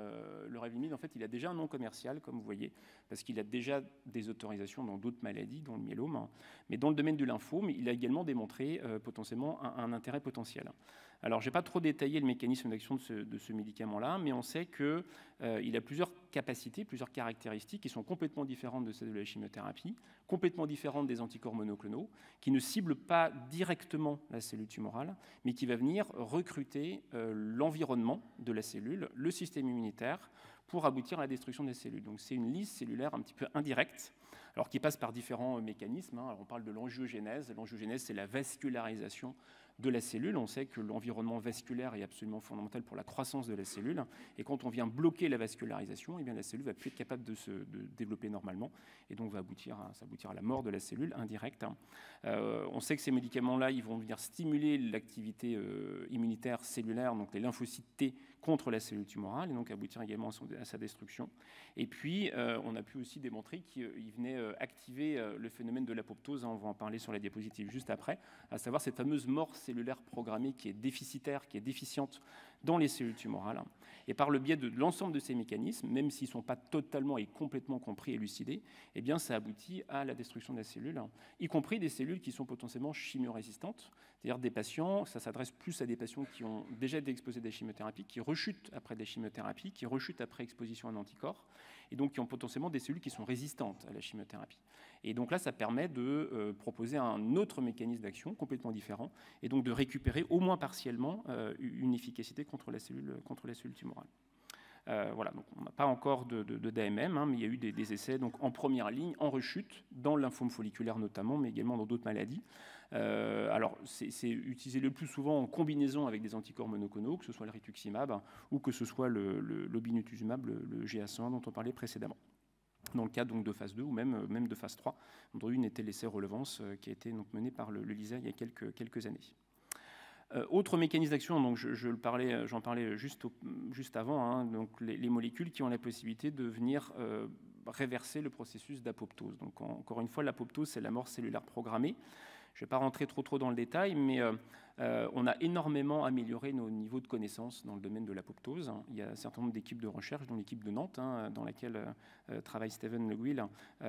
[SPEAKER 4] Le Revlimid, en fait, il a déjà un nom commercial, comme vous voyez, parce qu'il a déjà des autorisations dans d'autres maladies, dont le myélome. Mais dans le domaine du lymphome, il a également démontré potentiellement un intérêt potentiel. Alors, je n'ai pas trop détaillé le mécanisme d'action de ce médicament-là, mais on sait qu'il a plusieurs capacités, plusieurs caractéristiques qui sont complètement différentes de celles de la chimiothérapie, complètement différentes des anticorps monoclonaux, qui ne ciblent pas directement la cellule tumorale, mais qui va venir recruter l'environnement de la cellule, le système immunitaire, pour aboutir à la destruction des cellules. Donc, c'est une lise cellulaire un petit peu indirecte, alors qui passe par différents mécanismes. Alors, on parle de l'angiogénèse. L'angiogénèse, c'est la vascularisation de la cellule. On sait que l'environnement vasculaire est absolument fondamental pour la croissance de la cellule. Et quand on vient bloquer la vascularisation, eh bien, la cellule va plus être capable de se développer normalement. Et donc, ça va aboutir à la mort de la cellule indirecte. On sait que ces médicaments-là, ils vont venir stimuler l'activité immunitaire cellulaire, donc les lymphocytes T, contre la cellule tumorale, et donc aboutir également à sa destruction. Et puis, on a pu aussi démontrer qu'il venait activer le phénomène de l'apoptose, on va en parler sur la diapositive juste après, à savoir cette fameuse mort cellulaire programmée qui est déficitaire, qui est déficiente dans les cellules tumorales. Et par le biais de l'ensemble de ces mécanismes, même s'ils ne sont pas totalement et complètement compris et élucidés, eh bien, ça aboutit à la destruction de la cellule, y compris des cellules qui sont potentiellement chimiorésistantes, c'est-à-dire des patients, ça s'adresse plus à des patients qui ont déjà été exposés à des chimiothérapies, qui rechutent après des chimiothérapies, qui rechutent après exposition à un anticorps, et donc qui ont potentiellement des cellules qui sont résistantes à la chimiothérapie. Et donc là, ça permet de proposer un autre mécanisme d'action complètement différent, et donc de récupérer au moins partiellement une efficacité contre la cellule tumorale. Voilà, donc on n'a pas encore d'AMM, mais il y a eu des essais donc, en première ligne, en rechute, dans le lymphome folliculaire notamment, mais également dans d'autres maladies. Alors, c'est utilisé le plus souvent en combinaison avec des anticorps monoclonaux, que ce soit le rituximab ou que ce soit l'obinutuzumab, le GA100 dont on parlait précédemment. Dans le cadre donc, de phase 2 ou même de phase 3, dont une était l'essai relevance qui a été donc, mené par le LISA il y a quelques années. Autre mécanisme d'action, donc j'en parlais juste avant, donc les molécules qui ont la possibilité de venir réverser le processus d'apoptose. Donc encore une fois, l'apoptose, c'est la mort cellulaire programmée. Je ne vais pas rentrer trop dans le détail, mais on a énormément amélioré nos niveaux de connaissances dans le domaine de l'apoptose. Il y a un certain nombre d'équipes de recherche, dont l'équipe de Nantes, dans laquelle travaille Steven Le Guil,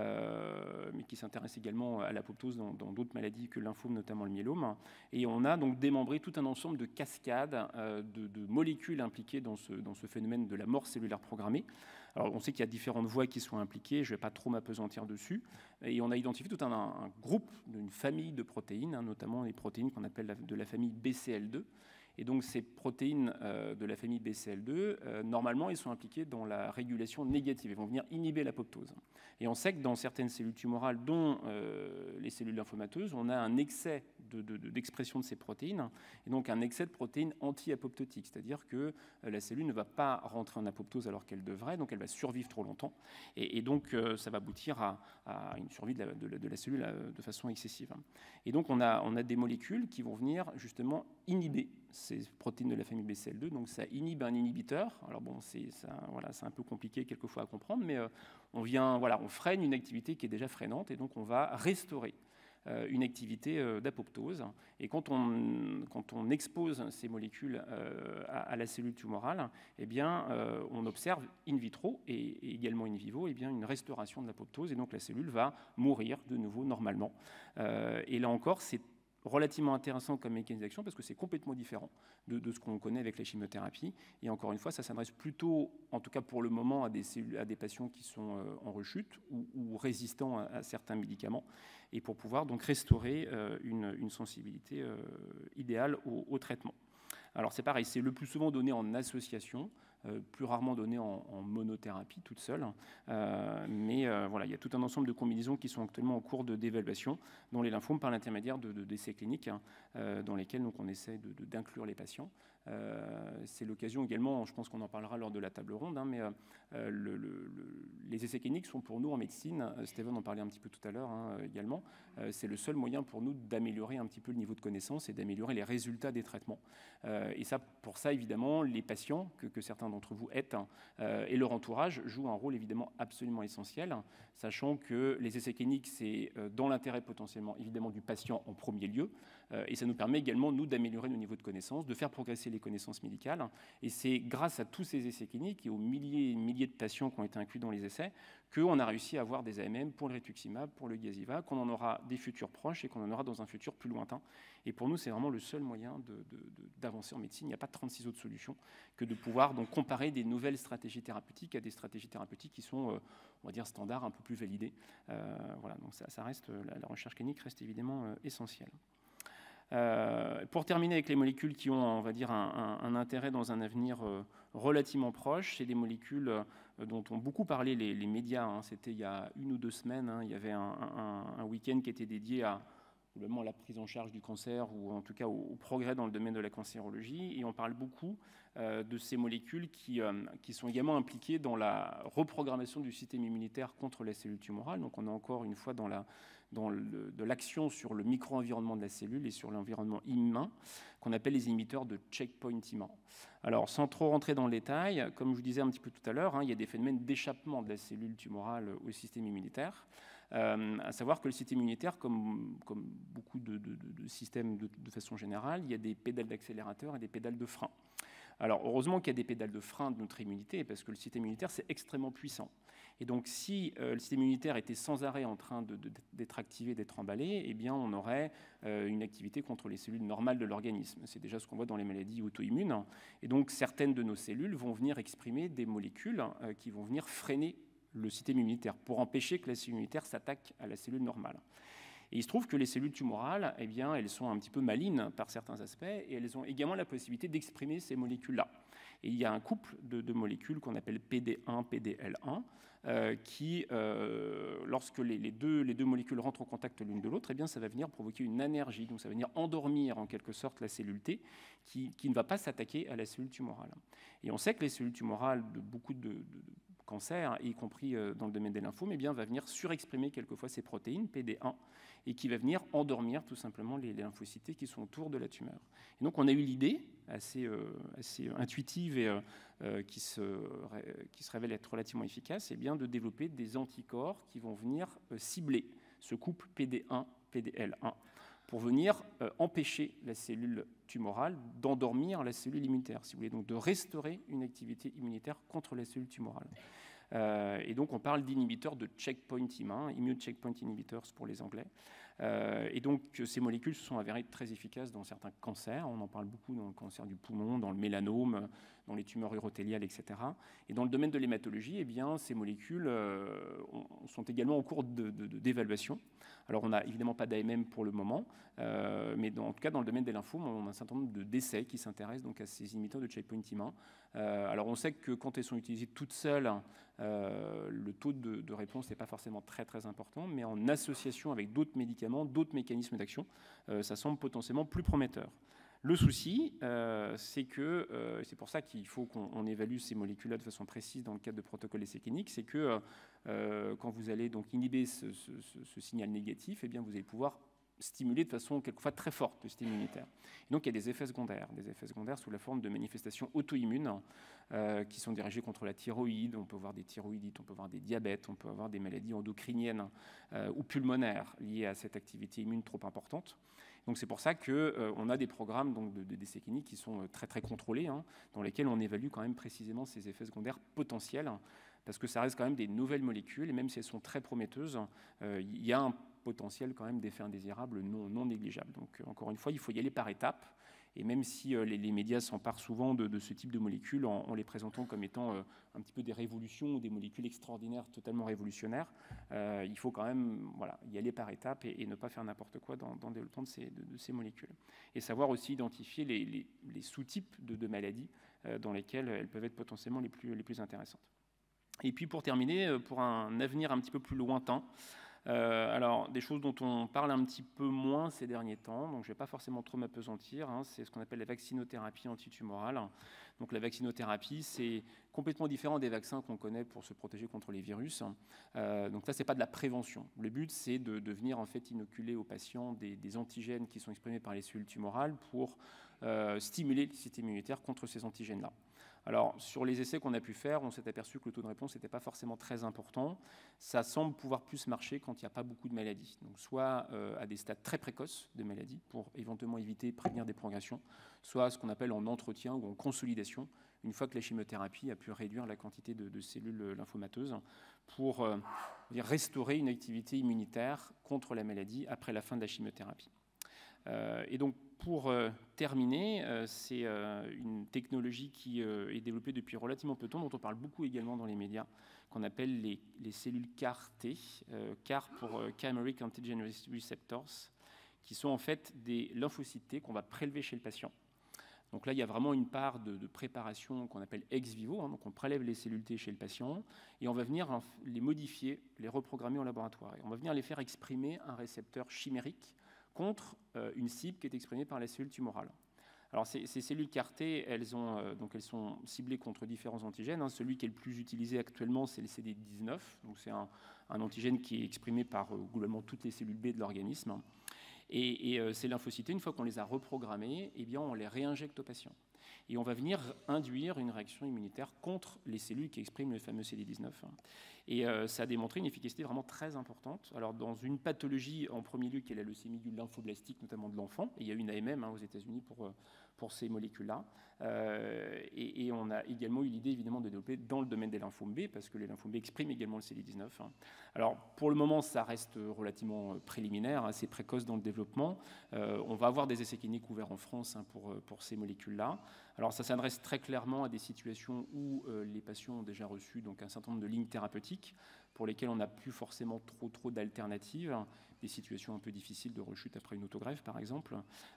[SPEAKER 4] mais qui s'intéresse également à l'apoptose dans d'autres maladies que le lymphome, notamment le myélome. Et on a donc démembré tout un ensemble de cascades de molécules impliquées dans ce phénomène de la mort cellulaire programmée. Alors, on sait qu'il y a différentes voies qui sont impliquées, je ne vais pas trop m'apesantir dessus. Et on a identifié tout un groupe, une famille de protéines, notamment les protéines qu'on appelle de la famille BCL2. Et donc ces protéines de la famille BCL2, normalement, elles sont impliquées dans la régulation négative. Elles vont venir inhiber l'apoptose. Et on sait que dans certaines cellules tumorales, dont les cellules lymphomateuses, on a un excès d'expression de ces protéines, et donc un excès de protéines anti-apoptotiques, c'est-à-dire que la cellule ne va pas rentrer en apoptose alors qu'elle devrait, donc elle va survivre trop longtemps, et donc ça va aboutir à une survie de la cellule de façon excessive. Et donc on a des molécules qui vont venir justement inhiber ces protéines de la famille BCL2, donc ça inhibe un inhibiteur. Alors bon, c'est un peu compliqué quelquefois à comprendre, mais on freine une activité qui est déjà freinante, et donc on va restaurer une activité d'apoptose. Et quand on expose ces molécules à la cellule tumorale, eh bien, on observe in vitro et également in vivo eh bien, une restauration de l'apoptose, et donc la cellule va mourir de nouveau normalement. Et là encore, c'est relativement intéressant comme mécanisme d'action parce que c'est complètement différent de ce qu'on connaît avec la chimiothérapie. Et encore une fois, ça s'adresse plutôt, en tout cas pour le moment, à des patients qui sont en rechute ou résistants à certains médicaments, et pour pouvoir donc restaurer une sensibilité idéale au traitement. Alors c'est pareil, c'est le plus souvent donné en association, plus rarement donné en monothérapie toute seule, mais voilà, il y a tout un ensemble de combinaisons qui sont actuellement en cours d'évaluation dans les lymphomes par l'intermédiaire d'essais cliniques dans lesquels donc, on essaie d'inclure les patients. C'est l'occasion également, je pense qu'on en parlera lors de la table ronde, mais les essais cliniques sont pour nous en médecine, Steven en parlait un petit peu tout à l'heure également, c'est le seul moyen pour nous d'améliorer un petit peu le niveau de connaissance et d'améliorer les résultats des traitements. Et ça, pour ça, évidemment, les patients, que certains d'entre vous êtes, et leur entourage jouent un rôle évidemment absolument essentiel, sachant que les essais cliniques, c'est dans l'intérêt potentiellement évidemment du patient en premier lieu, et ça nous permet également, nous, d'améliorer nos niveaux de connaissances, de faire progresser les connaissances médicales. Et c'est grâce à tous ces essais cliniques et aux milliers et milliers de patients qui ont été inclus dans les essais qu'on a réussi à avoir des AMM pour le rituximab, pour le Gazyva, qu'on en aura des futurs proches et qu'on en aura dans un futur plus lointain. Et pour nous, c'est vraiment le seul moyen d'avancer en médecine. Il n'y a pas 36 autres solutions que de pouvoir donc comparer des nouvelles stratégies thérapeutiques à des stratégies thérapeutiques qui sont, on va dire, standards, un peu plus validées. Voilà, donc ça reste, la recherche clinique reste évidemment essentielle. Pour terminer avec les molécules qui ont, on va dire, un intérêt dans un avenir relativement proche, c'est des molécules dont ont beaucoup parlé les médias. C'était il y a 1 ou 2 semaines. Il y avait un week-end qui était dédié à la prise en charge du cancer, ou en tout cas au progrès dans le domaine de la cancérologie. Et on parle beaucoup de ces molécules qui sont également impliquées dans la reprogrammation du système immunitaire contre la cellule tumorale. Donc on est encore une fois de l'action sur le micro-environnement de la cellule et sur l'environnement immun, qu'on appelle les inhibiteurs de checkpoint immun. Alors, sans trop rentrer dans le détail, comme je vous disais un petit peu tout à l'heure, il y a des phénomènes d'échappement de la cellule tumorale au système immunitaire. À savoir que le système immunitaire, comme beaucoup de systèmes de façon générale, il y a des pédales d'accélérateur et des pédales de frein. Alors, heureusement qu'il y a des pédales de frein de notre immunité, parce que le système immunitaire, c'est extrêmement puissant. Et donc, si le système immunitaire était sans arrêt en train d'être activé, d'être emballé, eh bien, on aurait une activité contre les cellules normales de l'organisme. C'est déjà ce qu'on voit dans les maladies auto-immunes. Et donc, certaines de nos cellules vont venir exprimer des molécules qui vont venir freiner le système immunitaire pour empêcher que la cellule immunitaire s'attaque à la cellule normale. Et il se trouve que les cellules tumorales, eh bien, elles sont un petit peu malignes par certains aspects, et elles ont également la possibilité d'exprimer ces molécules-là. Et il y a un couple de molécules qu'on appelle PD1, PDL1, qui, lorsque les deux molécules rentrent en contact l'une de l'autre, eh bien, ça va venir provoquer une anergie, donc ça va venir endormir en quelque sorte la cellule T, qui ne va pas s'attaquer à la cellule tumorale. Et on sait que les cellules tumorales de beaucoup de cancers, y compris dans le domaine des lymphomes, eh bien, va venir surexprimer quelquefois ces protéines, PD1, et qui va venir endormir tout simplement les lymphocytes qui sont autour de la tumeur. Et donc on a eu l'idée assez intuitive et qui se révèle être relativement efficace, eh bien, de développer des anticorps qui vont venir cibler ce couple PD1, PDL1 pour venir empêcher la cellule tumorale d'endormir la cellule immunitaire, si vous voulez, donc de restaurer une activité immunitaire contre la cellule tumorale. Et donc on parle d'inhibiteurs de checkpoint immun, immune checkpoint inhibitors pour les Anglais. Et donc ces molécules se sont avérées très efficaces dans certains cancers. On en parle beaucoup dans le cancer du poumon, dans le mélanome, dans les tumeurs urothéliales, etc. Et dans le domaine de l'hématologie, eh bien, ces molécules sont également en cours d'évaluation. Alors, on n'a évidemment pas d'AMM pour le moment, mais en tout cas, dans le domaine des lymphomes, on a un certain nombre d'essais qui s'intéressent donc à ces inhibiteurs de checkpoint IMA. Alors, on sait que quand elles sont utilisées toutes seules, le taux de réponse n'est pas forcément très, très important, mais en association avec d'autres médicaments, d'autres mécanismes d'action, ça semble potentiellement plus prometteur. Le souci, c'est que, c'est pour ça qu'il faut qu'on évalue ces molécules-là de façon précise dans le cadre de protocoles d'essais cliniques, c'est que quand vous allez donc inhiber ce signal négatif, eh bien, vous allez pouvoir stimuler de façon quelquefois très forte le système immunitaire. Et donc il y a des effets secondaires sous la forme de manifestations auto-immunes qui sont dirigées contre la thyroïde. On peut avoir des thyroïdites, on peut avoir des diabètes, on peut avoir des maladies endocriniennes ou pulmonaires liées à cette activité immune trop importante. Donc c'est pour ça qu'on a des programmes d'essais cliniques qui sont très très contrôlés, dans lesquels on évalue quand même précisément ces effets secondaires potentiels, parce que ça reste quand même des nouvelles molécules, et même si elles sont très prometteuses, il y a un potentiel quand même d'effets indésirables non négligeables. Donc encore une fois, il faut y aller par étapes, et même si les médias s'emparent souvent de ce type de molécules en les présentant comme étant un petit peu des révolutions ou des molécules extraordinaires, totalement révolutionnaires, il faut quand même y aller par étapes et ne pas faire n'importe quoi dans le développement de ces molécules. Et savoir aussi identifier les sous-types de maladies dans lesquelles elles peuvent être potentiellement les plus intéressantes. Et puis pour terminer, pour un avenir un petit peu plus lointain, alors, des choses dont on parle un petit peu moins ces derniers temps, donc je ne vais pas forcément trop m'appesantir, c'est ce qu'on appelle la vaccinothérapie antitumorale. Donc la vaccinothérapie, c'est complètement différent des vaccins qu'on connaît pour se protéger contre les virus. Donc ça, ce n'est pas de la prévention. Le but, c'est de venir en fait inoculer aux patients des antigènes qui sont exprimés par les cellules tumorales pour stimuler le système immunitaire contre ces antigènes-là. Alors, sur les essais qu'on a pu faire, on s'est aperçu que le taux de réponse n'était pas forcément très important. Ça semble pouvoir plus marcher quand il n'y a pas beaucoup de maladies. Donc, soit à des stades très précoces de maladies, pour éventuellement éviter et prévenir des progressions, soit ce qu'on appelle en entretien ou en consolidation, une fois que la chimiothérapie a pu réduire la quantité de cellules lymphomateuses, pour restaurer une activité immunitaire contre la maladie après la fin de la chimiothérapie. Et donc, pour terminer, c'est une technologie qui est développée depuis relativement peu de temps, dont on parle beaucoup également dans les médias, qu'on appelle les cellules CAR-T, CAR pour Chimeric Antigen Receptors, qui sont en fait des lymphocytes T qu'on va prélever chez le patient. Donc là, il y a vraiment une part de préparation qu'on appelle ex vivo, donc on prélève les cellules T chez le patient, et on va venir les modifier, les reprogrammer en laboratoire. Et on va venir les faire exprimer un récepteur chimérique contre une cible qui est exprimée par la cellule tumorale. Alors ces cellules CAR-T, elles sont ciblées contre différents antigènes. Celui qui est le plus utilisé actuellement, c'est le CD19. Donc c'est un antigène qui est exprimé par globalement toutes les cellules B de l'organisme. Et ces lymphocytes, une fois qu'on les a reprogrammés, eh bien on les réinjecte aux patients. Et on va venir induire une réaction immunitaire contre les cellules qui expriment le fameux CD19. Et ça a démontré une efficacité vraiment très importante. Alors, dans une pathologie en premier lieu qui est la leucémie du lymphoblastique, notamment de l'enfant, et il y a une AMM aux États-Unis pour ces molécules-là. Et on a également eu l'idée, évidemment, de développer dans le domaine des lymphomes B, parce que les lymphomes B expriment également le CD19. Alors, pour le moment, ça reste relativement préliminaire, assez précoce dans le développement. On va avoir des essais cliniques ouverts en France pour ces molécules-là. Alors, ça s'adresse très clairement à des situations où les patients ont déjà reçu donc, un certain nombre de lignes thérapeutiques pour lesquelles on n'a plus forcément trop d'alternatives, des situations un peu difficiles de rechute après une autogreffe, par exemple.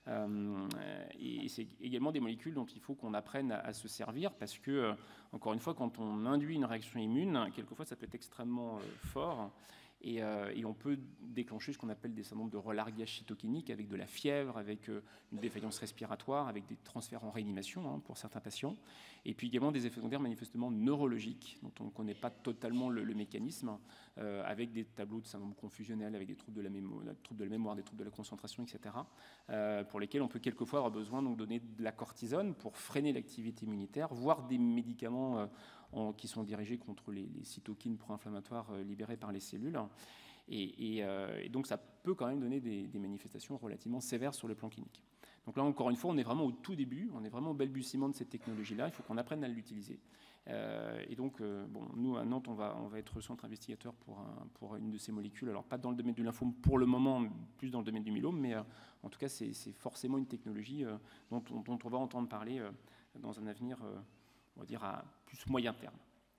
[SPEAKER 4] Et c'est également des molécules dont il faut qu'on apprenne à se servir parce que, encore une fois, quand on induit une réaction immune, quelquefois ça peut être extrêmement fort. Et on peut déclencher ce qu'on appelle des syndromes de relargage cytokinique avec de la fièvre, avec une défaillance respiratoire, avec des transferts en réanimation pour certains patients. Et puis également des effets secondaires manifestement neurologiques, dont on ne connaît pas totalement le mécanisme, avec des tableaux de syndrome confusionnel, avec des troubles de la mémoire, des troubles de la concentration, etc., pour lesquels on peut quelquefois avoir besoin de donner de la cortisone pour freiner l'activité immunitaire, voire des médicaments qui sont dirigés contre les cytokines pro-inflammatoires libérées par les cellules. Et donc, ça peut quand même donner des manifestations relativement sévères sur le plan clinique. Donc là, encore une fois, on est vraiment au tout début, on est vraiment au balbutiement de cette technologie-là, il faut qu'on apprenne à l'utiliser. Et donc, nous, à Nantes, on va être centre investigateur pour une de ces molécules. Alors, pas dans le domaine du lymphome pour le moment, plus dans le domaine du myélome, mais en tout cas, c'est forcément une technologie dont on va entendre parler dans un avenir, on va dire, à plus moyen terme.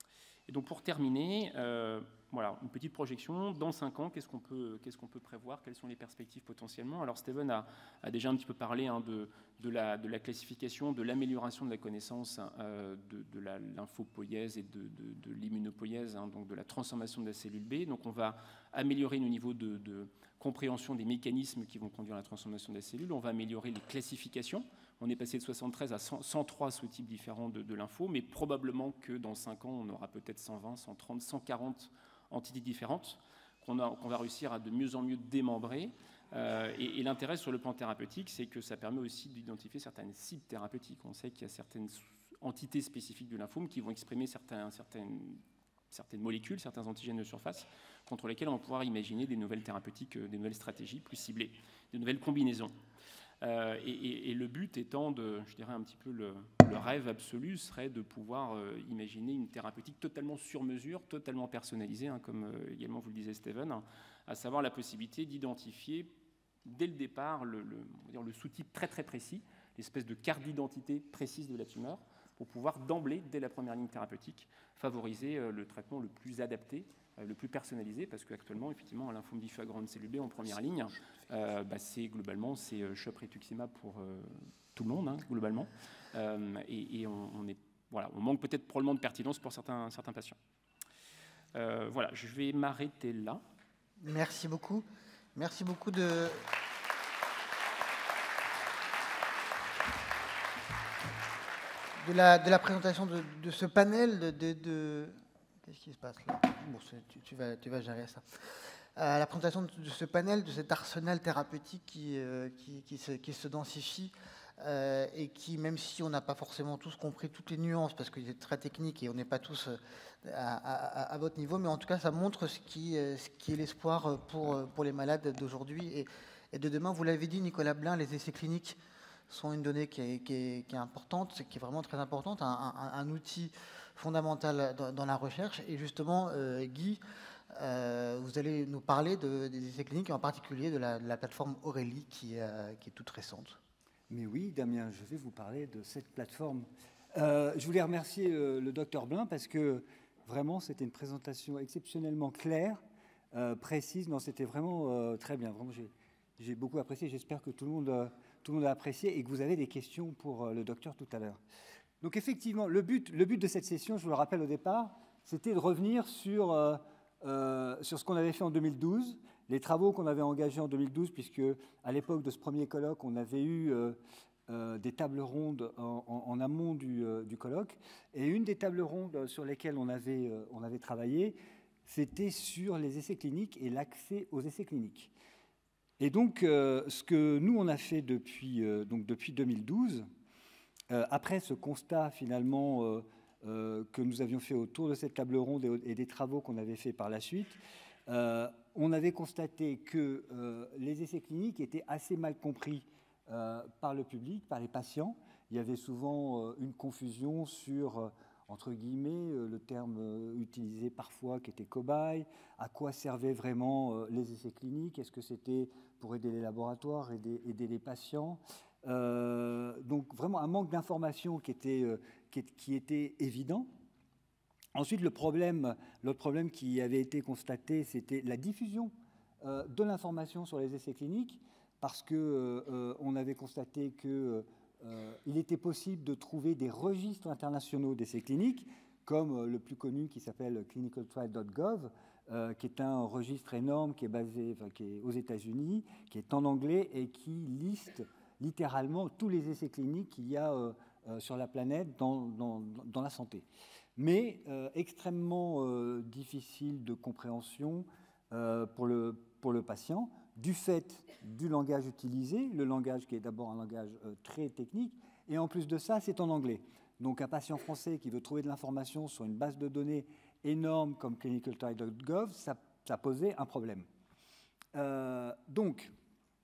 [SPEAKER 4] Et donc pour terminer, voilà, une petite projection. Dans 5 ans, qu'est-ce qu'on peut prévoir? Quelles sont les perspectives potentiellement? Alors Steven a déjà un petit peu parlé de la classification, de l'amélioration de la connaissance de la lymphopoïèse et de l'immunopoïèse, donc de la transformation de la cellule B. Donc on va améliorer nos niveaux de compréhension des mécanismes qui vont conduire à la transformation de la cellule. On va améliorer les classifications. On est passé de 73 à 103 sous-types différents de lympho, mais probablement que dans 5 ans, on aura peut-être 120, 130, 140 entités différentes qu'on va réussir à de mieux en mieux démembrer. Et l'intérêt sur le plan thérapeutique, c'est que ça permet aussi d'identifier certaines cibles thérapeutiques. On sait qu'il y a certaines entités spécifiques du lymphome qui vont exprimer certaines molécules, certains antigènes de surface, contre lesquels on va pouvoir imaginer des nouvelles thérapeutiques, des nouvelles stratégies plus ciblées, de nouvelles combinaisons. Et le but étant je dirais un petit peu le rêve absolu serait de pouvoir imaginer une thérapeutique totalement sur mesure, totalement personnalisée, comme également vous le disiez Steven, à savoir la possibilité d'identifier dès le départ le sous-type très très précis, l'espèce de carte d'identité précise de la tumeur, pour pouvoir d'emblée, dès la première ligne thérapeutique, favoriser le traitement le plus adapté, le plus personnalisé, parce qu'actuellement, effectivement, un lymphome diffus à grande cellule B en première ligne, c'est globalement CHOP rituximab pour tout le monde, globalement, et on manque peut-être probablement de pertinence pour certains patients. Voilà, je vais m'arrêter là.
[SPEAKER 1] Merci beaucoup. Merci beaucoup de la présentation de ce panel Qu'est-ce qui se passe là? Bon, tu vas gérer ça. La présentation de ce panel, de cet arsenal thérapeutique qui se densifie et qui, même si on n'a pas forcément tous compris toutes les nuances, parce qu'il est très technique et on n'est pas tous à votre niveau, mais en tout cas, ça montre ce qui est l'espoir pour les malades d'aujourd'hui et de demain. Vous l'avez dit, Nicolas Blein, les essais cliniques sont une donnée qui est importante, qui est vraiment très importante, un outil fondamental dans la recherche. Et justement, Guy, vous allez nous parler des essais cliniques, et en particulier de la plateforme Aurélie, qui est toute récente.
[SPEAKER 2] Mais oui, Damien, je vais vous parler de cette plateforme. Je voulais remercier le docteur Blein parce que vraiment, c'était une présentation exceptionnellement claire, précise. Non, c'était vraiment très bien. Vraiment, j'ai beaucoup apprécié. J'espère que tout le monde a apprécié et que vous avez des questions pour le docteur tout à l'heure. Donc effectivement, le but de cette session, je vous le rappelle au départ, c'était de revenir sur ce qu'on avait fait en 2012, les travaux qu'on avait engagés en 2012, puisque à l'époque de ce premier colloque, on avait eu des tables rondes en amont du colloque. Et une des tables rondes sur lesquelles on avait travaillé, c'était sur les essais cliniques et l'accès aux essais cliniques. Et donc, ce que nous, on a fait depuis 2012, après ce constat finalement que nous avions fait autour de cette table ronde et des travaux qu'on avait fait par la suite, on avait constaté que les essais cliniques étaient assez mal compris par le public, par les patients. Il y avait souvent une confusion sur, entre guillemets, le terme utilisé parfois qui était cobaye, à quoi servaient vraiment les essais cliniques, est-ce que c'était pour aider les laboratoires, aider les patients. Donc vraiment un manque d'information qui était évident. Ensuite, l'autre problème qui avait été constaté, c'était la diffusion de l'information sur les essais cliniques, parce qu'on avait constaté qu'il était possible de trouver des registres internationaux d'essais cliniques, comme le plus connu qui s'appelle clinicaltrial.gov, qui est un registre énorme qui est aux États-Unis, qui est en anglais et qui liste littéralement tous les essais cliniques qu'il y a sur la planète dans la santé. Mais extrêmement difficile de compréhension pour le patient, du fait du langage utilisé, le langage qui est d'abord un langage très technique, et en plus de ça, c'est en anglais. Donc un patient français qui veut trouver de l'information sur une base de données énorme comme clinicaltrial.gov, ça posait un problème. Donc,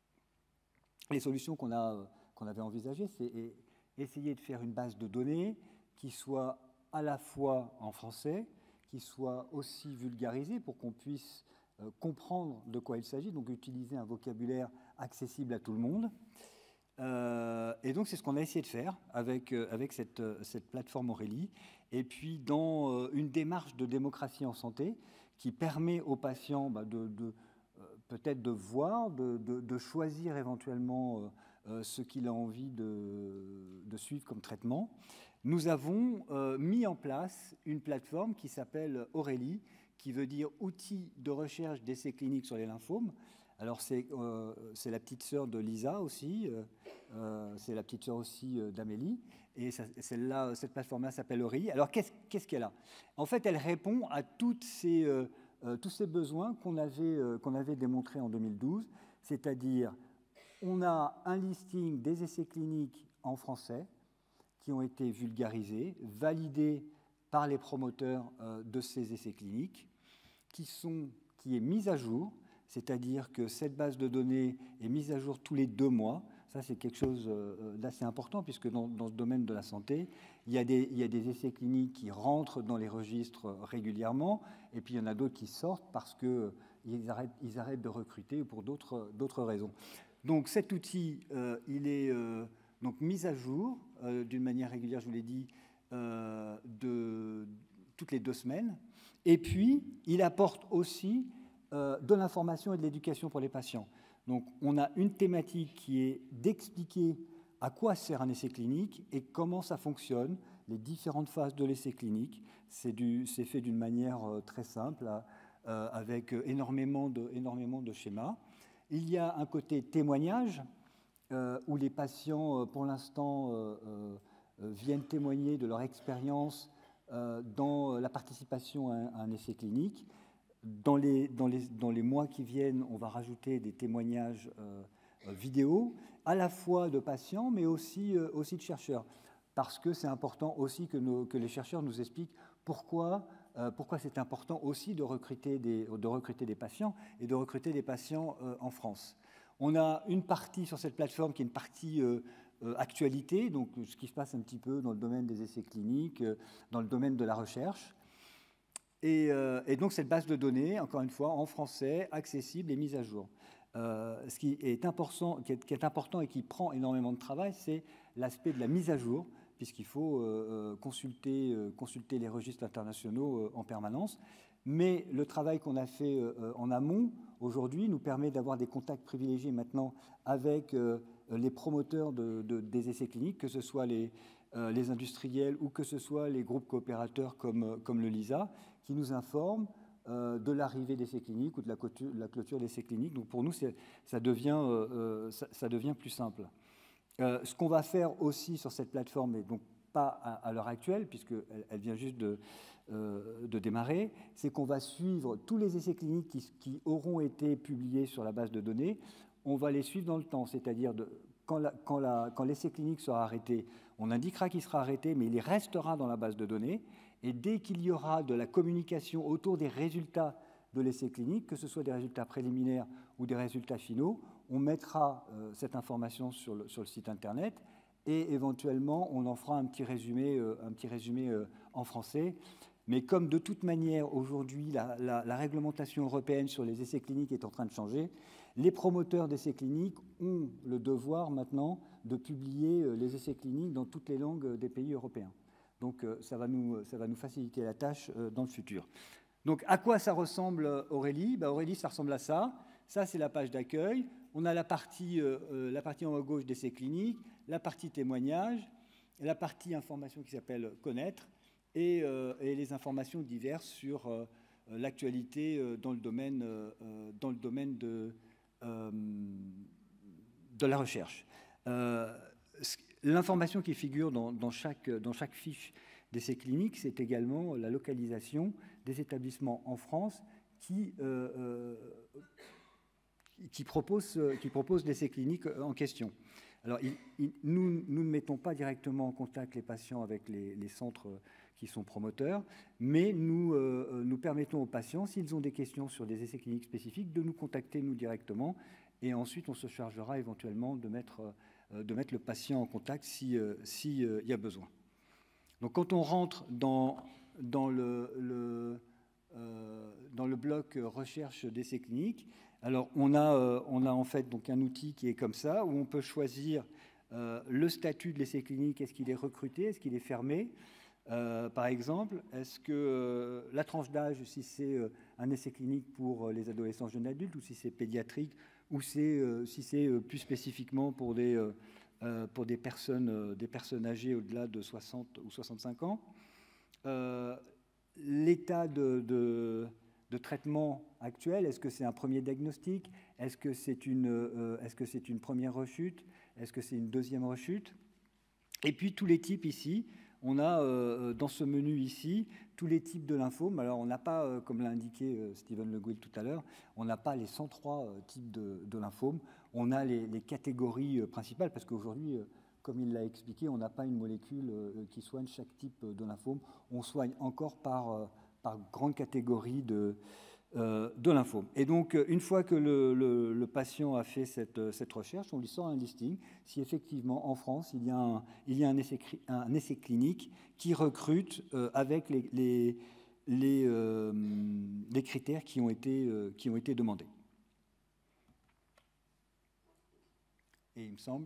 [SPEAKER 2] les solutions qu'on avait envisagées, c'est essayer de faire une base de données qui soit à la fois en français, qui soit aussi vulgarisée pour qu'on puisse comprendre de quoi il s'agit, donc utiliser un vocabulaire accessible à tout le monde. Et donc, c'est ce qu'on a essayé de faire avec cette plateforme Aurélie. Et puis, dans une démarche de démocratie en santé qui permet aux patients peut-être de voir, de choisir éventuellement ce qu'il a envie de suivre comme traitement, nous avons mis en place une plateforme qui s'appelle Aurélie, qui veut dire outil de recherche d'essais cliniques sur les lymphomes. Alors c'est la petite sœur de Lisa aussi, c'est la petite sœur aussi d'Amélie, et cette plateforme-là s'appelle Aurélie. Alors qu'est-ce qu'elle a? En fait, elle répond à tous ces besoins qu'on avait démontrés en 2012, c'est-à-dire on a un listing des essais cliniques en français qui ont été vulgarisés, validés par les promoteurs de ces essais cliniques, qui est mise à jour, c'est-à-dire que cette base de données est mise à jour tous les 2 mois. Ça, c'est quelque chose d'assez important, puisque dans ce domaine de la santé, il y a des essais cliniques qui rentrent dans les registres régulièrement, et puis il y en a d'autres qui sortent parce qu'ils arrêtent de recruter ou pour d'autres raisons. Donc cet outil, il est donc mis à jour d'une manière régulière, je vous l'ai dit, toutes les 2 semaines. Et puis, il apporte aussi de l'information et de l'éducation pour les patients. Donc, on a une thématique qui est d'expliquer à quoi sert un essai clinique et comment ça fonctionne, les différentes phases de l'essai clinique. C'est fait d'une manière très simple, avec énormément de schémas. Il y a un côté témoignage, où les patients, pour l'instant, viennent témoigner de leur expérience dans la participation à un essai clinique. Dans les mois qui viennent, on va rajouter des témoignages vidéo, à la fois de patients, mais aussi de chercheurs, parce que c'est important aussi que les chercheurs nous expliquent pourquoi c'est important aussi de recruter des patients et de recruter des patients en France. On a une partie sur cette plateforme qui est une partie actualité, donc ce qui se passe un petit peu dans le domaine des essais cliniques, dans le domaine de la recherche. Et donc cette base de données, encore une fois, en français, accessible et mise à jour. Ce qui est important et qui prend énormément de travail, c'est l'aspect de la mise à jour, puisqu'il faut consulter les registres internationaux en permanence. Mais le travail qu'on a fait en amont, aujourd'hui, nous permet d'avoir des contacts privilégiés maintenant avec les promoteurs des essais cliniques, que ce soit les industriels ou que ce soit les groupes coopérateurs comme le LISA, qui nous informent de l'arrivée d'essais cliniques ou de la clôture d'essais cliniques. Donc pour nous, ça devient plus simple. Ce qu'on va faire aussi sur cette plateforme, et donc pas à l'heure actuelle, puisqu'elle vient juste de démarrer, c'est qu'on va suivre tous les essais cliniques qui auront été publiés sur la base de données. On va les suivre dans le temps, c'est-à-dire quand l'essai clinique sera arrêté, on indiquera qu'il sera arrêté, mais il restera dans la base de données. Et dès qu'il y aura de la communication autour des résultats de l'essai clinique, que ce soit des résultats préliminaires ou des résultats finaux, on mettra cette information sur le site Internet et éventuellement on en fera un petit résumé en français. Mais comme de toute manière aujourd'hui la réglementation européenne sur les essais cliniques est en train de changer, les promoteurs d'essais cliniques ont le devoir maintenant de publier les essais cliniques dans toutes les langues des pays européens. Donc ça va nous faciliter la tâche dans le futur. Donc à quoi ça ressemble Aurélie? Aurélie, ça ressemble à ça. Ça, c'est la page d'accueil. On a la partie en haut à gauche d'essais cliniques, la partie témoignages, la partie information qui s'appelle connaître et les informations diverses sur l'actualité dans le domaine de la recherche. L'information qui figure dans chaque fiche d'essais cliniques, c'est également la localisation des établissements en France qui proposent l'essai clinique en question. Alors, nous ne mettons pas directement en contact les patients avec les centres qui sont promoteurs, mais nous permettons aux patients, s'ils ont des questions sur des essais cliniques spécifiques, de nous contacter nous directement, et ensuite on se chargera éventuellement de mettre le patient en contact s'il y a besoin. Donc quand on rentre dans le bloc recherche d'essais cliniques, Alors, on a en fait donc un outil qui est comme ça, où on peut choisir le statut de l'essai clinique. Est-ce qu'il est recruté? Est-ce qu'il est fermé? Par exemple, est-ce que la tranche d'âge, si c'est un essai clinique pour les adolescents jeunes adultes, ou si c'est pédiatrique, ou si c'est plus spécifiquement pour des personnes âgées au-delà de 60 ou 65 ans. L'état de traitement actuel, est-ce que c'est un premier diagnostic? Est-ce que c'est une première rechute? Est-ce que c'est une deuxième rechute? Et puis tous les types ici. On a dans ce menu ici tous les types de lymphomes. Alors on n'a pas, comme l'a indiqué Stephen Le Gouil tout à l'heure, on n'a pas les 103 types de lymphomes. On a les catégories principales, parce qu'aujourd'hui, comme il l'a expliqué, on n'a pas une molécule qui soigne chaque type de lymphome. On soigne encore par grande catégorie de lymphome. Et donc, une fois que le patient a fait cette recherche, on lui sort un listing. Si effectivement, en France, il y a un essai clinique qui recrute avec les critères qui ont été demandés. Et il me semble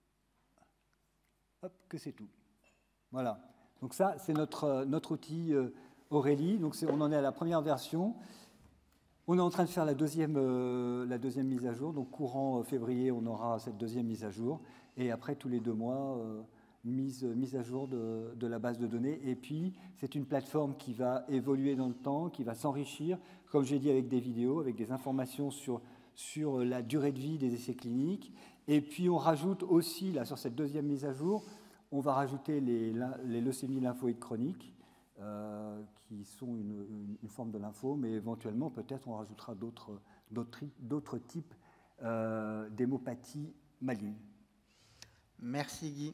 [SPEAKER 2] que c'est tout. Voilà. Donc ça, c'est notre outil Aurélie. Donc on en est à la première version. On est en train de faire la deuxième mise à jour. Donc courant février, on aura cette deuxième mise à jour. Et après, tous les 2 mois, mise à jour de la base de données. Et puis, c'est une plateforme qui va évoluer dans le temps, qui va s'enrichir, comme j'ai dit, avec des vidéos, avec des informations sur la durée de vie des essais cliniques. Et puis, on rajoute aussi, là, sur cette deuxième mise à jour, on va rajouter les leucémies lymphoïdes chroniques, qui sont une forme de lymphome, mais éventuellement, peut-être, on rajoutera d'autres types d'hémopathie maligne.
[SPEAKER 1] Merci Guy.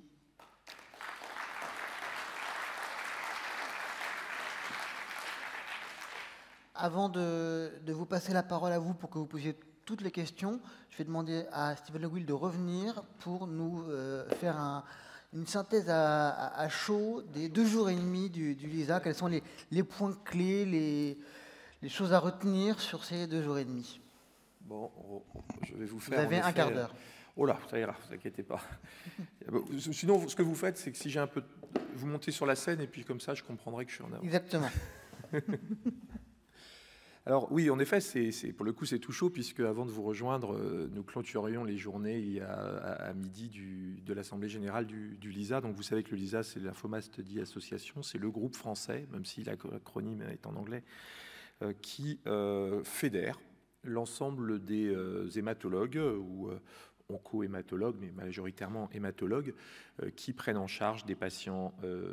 [SPEAKER 1] Avant de vous passer la parole à vous pour que vous posiez toutes les questions, je vais demander à Stephen Le Gouil de revenir pour nous faire une synthèse à chaud des 2 jours et demi du LISA. Quels sont les points clés, les choses à retenir sur ces 2 jours et demi?
[SPEAKER 3] Bon, je vais vous faire...
[SPEAKER 1] Vous avez un quart d'heure.
[SPEAKER 3] Oh là, ça ira, ne vous inquiétez pas. Sinon, ce que vous faites, c'est que si j'ai un peu... Vous montez sur la scène et puis comme ça, je comprendrai que je suis en avance.
[SPEAKER 1] Exactement.
[SPEAKER 3] Alors oui, en effet, pour le coup, c'est tout chaud, puisque avant de vous rejoindre, nous clôturions les journées à midi de l'Assemblée générale du LISA. Donc vous savez que le LISA, c'est la Lymphoma Study Association, c'est le groupe français, même si l'acronyme est en anglais, qui fédère l'ensemble des hématologues ou onco-hématologues, mais majoritairement hématologues, qui prennent en charge des patients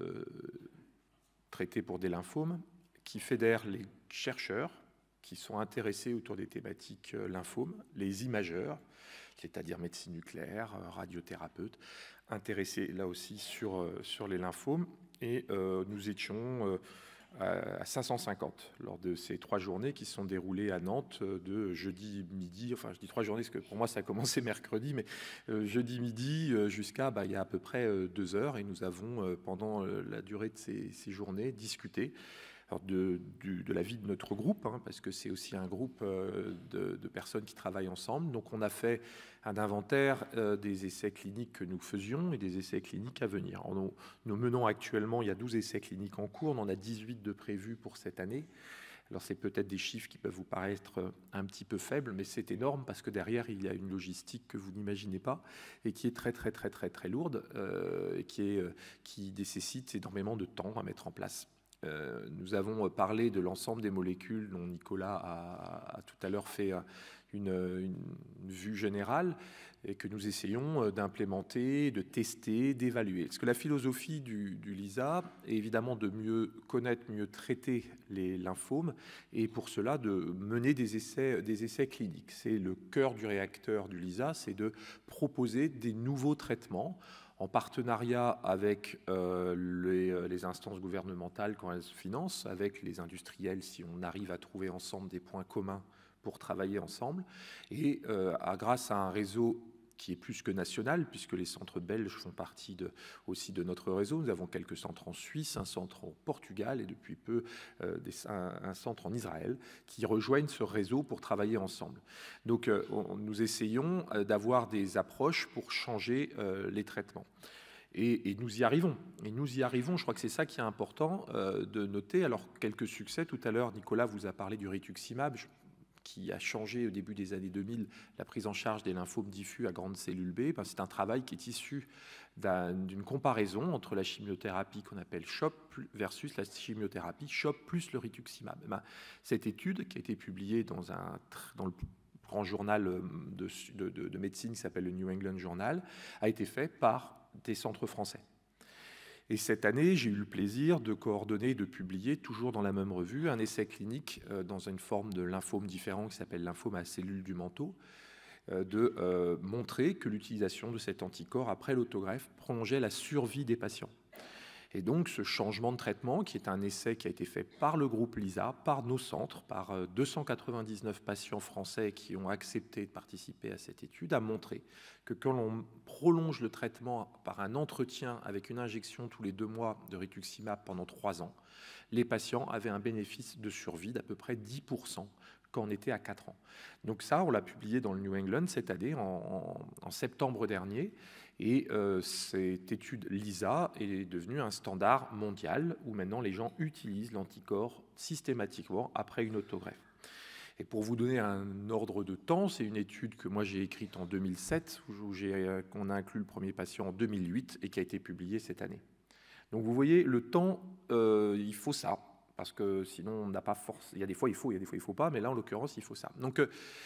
[SPEAKER 3] traités pour des lymphomes, qui fédèrent les chercheurs qui sont intéressés autour des thématiques lymphomes, les imageurs, c'est-à-dire médecine nucléaire, radiothérapeutes, intéressés là aussi sur les lymphomes. Et nous étions à 550 lors de ces 3 journées qui se sont déroulées à Nantes de jeudi midi, enfin je dis 3 journées parce que pour moi ça a commencé mercredi, mais jeudi midi jusqu'à il y a à peu près 2 heures, et nous avons pendant la durée de ces journées discuté de la vie de notre groupe, parce que c'est aussi un groupe de personnes qui travaillent ensemble. Donc on a fait un inventaire des essais cliniques que nous faisions et des essais cliniques à venir. Nous menons actuellement, il y a 12 essais cliniques en cours, on en a 18 de prévus pour cette année. Alors c'est peut-être des chiffres qui peuvent vous paraître un petit peu faibles, mais c'est énorme parce que derrière il y a une logistique que vous n'imaginez pas et qui est très lourde et qui nécessite énormément de temps à mettre en place. Nous avons parlé de l'ensemble des molécules dont Nicolas a tout à l'heure fait une vue générale et que nous essayons d'implémenter, de tester, d'évaluer. Parce que la philosophie du LISA est évidemment de mieux connaître, mieux traiter les lymphomes et pour cela de mener des essais cliniques. C'est le cœur du réacteur du LISA, c'est de proposer des nouveaux traitements en partenariat avec les instances gouvernementales quand elles se financent, avec les industriels si on arrive à trouver ensemble des points communs pour travailler ensemble, et grâce à un réseau qui est plus que national, puisque les centres belges font partie aussi de notre réseau. Nous avons quelques centres en Suisse, un centre au Portugal et depuis peu un centre en Israël qui rejoignent ce réseau pour travailler ensemble. Donc nous essayons d'avoir des approches pour changer les traitements. Et nous y arrivons. Et nous y arrivons, je crois que c'est ça qui est important de noter. Alors, quelques succès. Tout à l'heure, Nicolas vous a parlé du rituximab, qui a changé au début des années 2000 la prise en charge des lymphomes diffus à grandes cellules B. C'est un travail qui est issu d'une comparaison entre la chimiothérapie qu'on appelle CHOP versus la chimiothérapie CHOP plus le rituximab. Cette étude, qui a été publiée dans le grand journal de médecine qui s'appelle le New England Journal, a été faite par des centres français. Et cette année, j'ai eu le plaisir de coordonner et de publier, toujours dans la même revue, un essai clinique dans une forme de lymphome différent qui s'appelle lymphome à cellules du manteau, de montrer que l'utilisation de cet anticorps après l'autogreffe prolongeait la survie des patients. Et donc ce changement de traitement, qui est un essai qui a été fait par le groupe LISA, par nos centres, par 299 patients français qui ont accepté de participer à cette étude, a montré que quand l'on prolonge le traitement par un entretien avec une injection tous les 2 mois de rituximab pendant 3 ans, les patients avaient un bénéfice de survie d'à peu près 10% quand on était à 4 ans. Donc ça, on l'a publié dans le New England cette année, en septembre dernier. Et cette étude LISA est devenue un standard mondial où maintenant les gens utilisent l'anticorps systématiquement après une autogreffe. Et pour vous donner un ordre de temps, c'est une étude que moi j'ai écrite en 2007, où on a inclus le premier patient en 2008 et qui a été publiée cette année. Donc vous voyez, le temps, il faut ça. Parce que sinon, on n'a pas force. Il y a des fois, il y faut pas, mais là, en l'occurrence, il faut ça. Donc,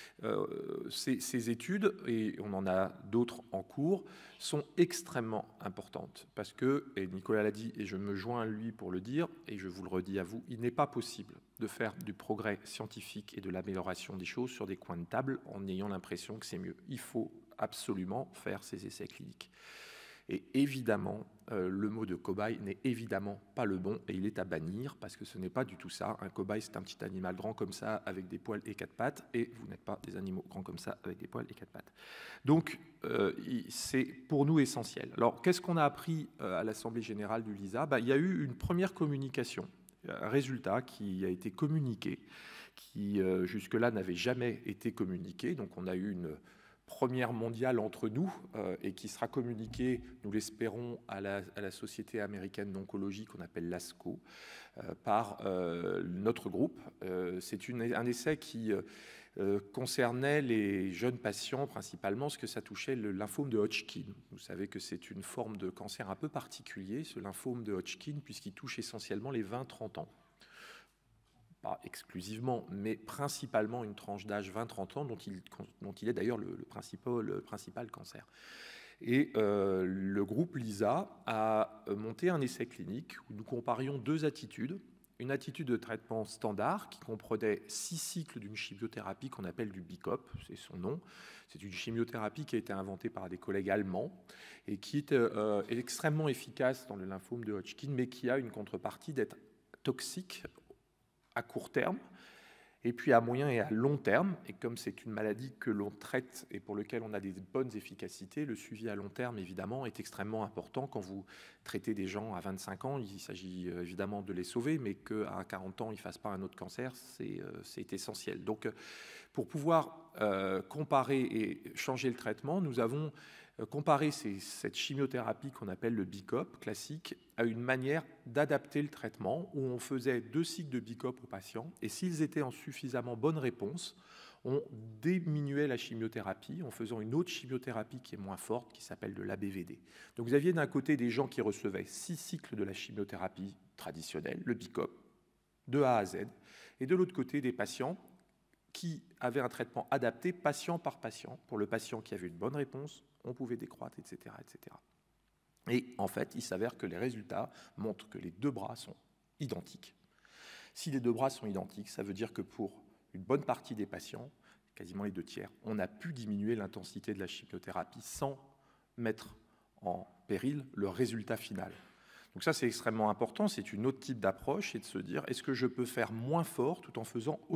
[SPEAKER 3] ces études, et on en a d'autres en cours, sont extrêmement importantes. Parce que, et Nicolas l'a dit, et je me joins à lui pour le dire, et je vous le redis à vous, il n'est pas possible de faire du progrès scientifique et de l'amélioration des choses sur des coins de table en ayant l'impression que c'est mieux. Il faut absolument faire ces essais cliniques. Et évidemment, le mot de cobaye n'est évidemment pas le bon et il est à bannir parce que ce n'est pas du tout ça. Un cobaye, c'est un petit animal grand comme ça avec des poils et 4 pattes et vous n'êtes pas des animaux grands comme ça avec des poils et 4 pattes. Donc, c'est pour nous essentiel. Alors, qu'est-ce qu'on a appris à l'Assemblée générale du LISA ? Il y a eu une première communication, un résultat qui a été communiqué, qui jusque-là n'avait jamais été communiqué. Donc, on a eu une première mondiale entre nous et qui sera communiquée, nous l'espérons, à la Société américaine d'oncologie qu'on appelle l'ASCO par notre groupe. C'est un essai qui concernait les jeunes patients principalement, parce que ça touchait le lymphome de Hodgkin. Vous savez que c'est une forme de cancer un peu particulier, ce lymphome de Hodgkin, puisqu'il touche essentiellement les 20-30 ans. Pas exclusivement, mais principalement une tranche d'âge 20-30 ans dont il est d'ailleurs le principal cancer. Et le groupe LISA a monté un essai clinique où nous comparions 2 attitudes. Une attitude de traitement standard qui comprenait 6 cycles d'une chimiothérapie qu'on appelle du BICOP, c'est son nom. C'est une chimiothérapie qui a été inventée par des collègues allemands et qui est extrêmement efficace dans le lymphome de Hodgkin, mais qui a une contrepartie d'être toxique à court terme, et puis à moyen et à long terme. Et comme c'est une maladie que l'on traite et pour laquelle on a des bonnes efficacités, le suivi à long terme, évidemment, est extrêmement important. Quand vous traitez des gens à 25 ans, il s'agit évidemment de les sauver, mais qu'à 40 ans, ils ne fassent pas un autre cancer, c'est essentiel. Donc, pour pouvoir comparer et changer le traitement, nous avons comparé cette chimiothérapie qu'on appelle le BICOP classique à une manière d'adapter le traitement où on faisait 2 cycles de BICOP aux patients et s'ils étaient en suffisamment bonne réponse, on diminuait la chimiothérapie en faisant une autre chimiothérapie qui est moins forte qui s'appelle de l'ABVD. Donc vous aviez d'un côté des gens qui recevaient 6 cycles de la chimiothérapie traditionnelle, le BICOP, de A à Z, et de l'autre côté des patients qui avaient un traitement adapté patient par patient. Pour le patient qui avait une bonne réponse, on pouvait décroître, etc., etc. Et en fait, il s'avère que les résultats montrent que les 2 bras sont identiques. Si les 2 bras sont identiques, ça veut dire que pour une bonne partie des patients, quasiment les 2 tiers, on a pu diminuer l'intensité de la chimiothérapie sans mettre en péril le résultat final. Donc ça, c'est extrêmement important. C'est une autre type d'approche, c'est de se dire, est-ce que je peux faire moins fort tout en faisant aussi bien ?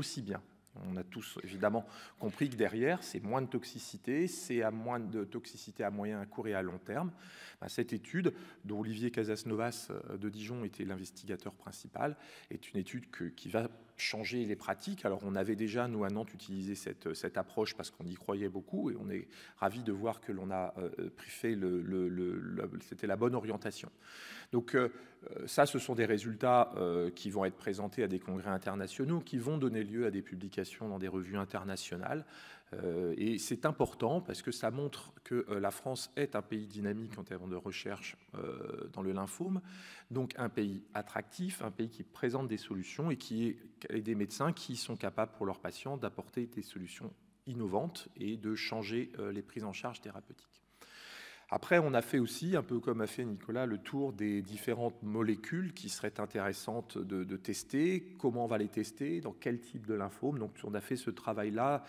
[SPEAKER 3] On a tous évidemment compris que derrière, c'est moins de toxicité, c'est à moins de toxicité à moyen, à court et à long terme. Cette étude, dont Olivier Casasnovas de Dijon était l'investigateur principal, est une étude qui va changer les pratiques. Alors on avait déjà, nous à Nantes, utilisé cette approche parce qu'on y croyait beaucoup et on est ravis de voir que l'on a fait c'était la bonne orientation. Donc ça, ce sont des résultats qui vont être présentés à des congrès internationaux, qui vont donner lieu à des publications dans des revues internationales. Et c'est important parce que ça montre que la France est un pays dynamique en termes de recherche dans le lymphome, donc un pays attractif, un pays qui présente des solutions et des médecins qui sont capables pour leurs patients d'apporter des solutions innovantes et de changer les prises en charge thérapeutiques. Après, on a fait aussi, un peu comme a fait Nicolas, le tour des différentes molécules qui seraient intéressantes de tester, comment on va les tester, dans quel type de lymphome. Donc on a fait ce travail-là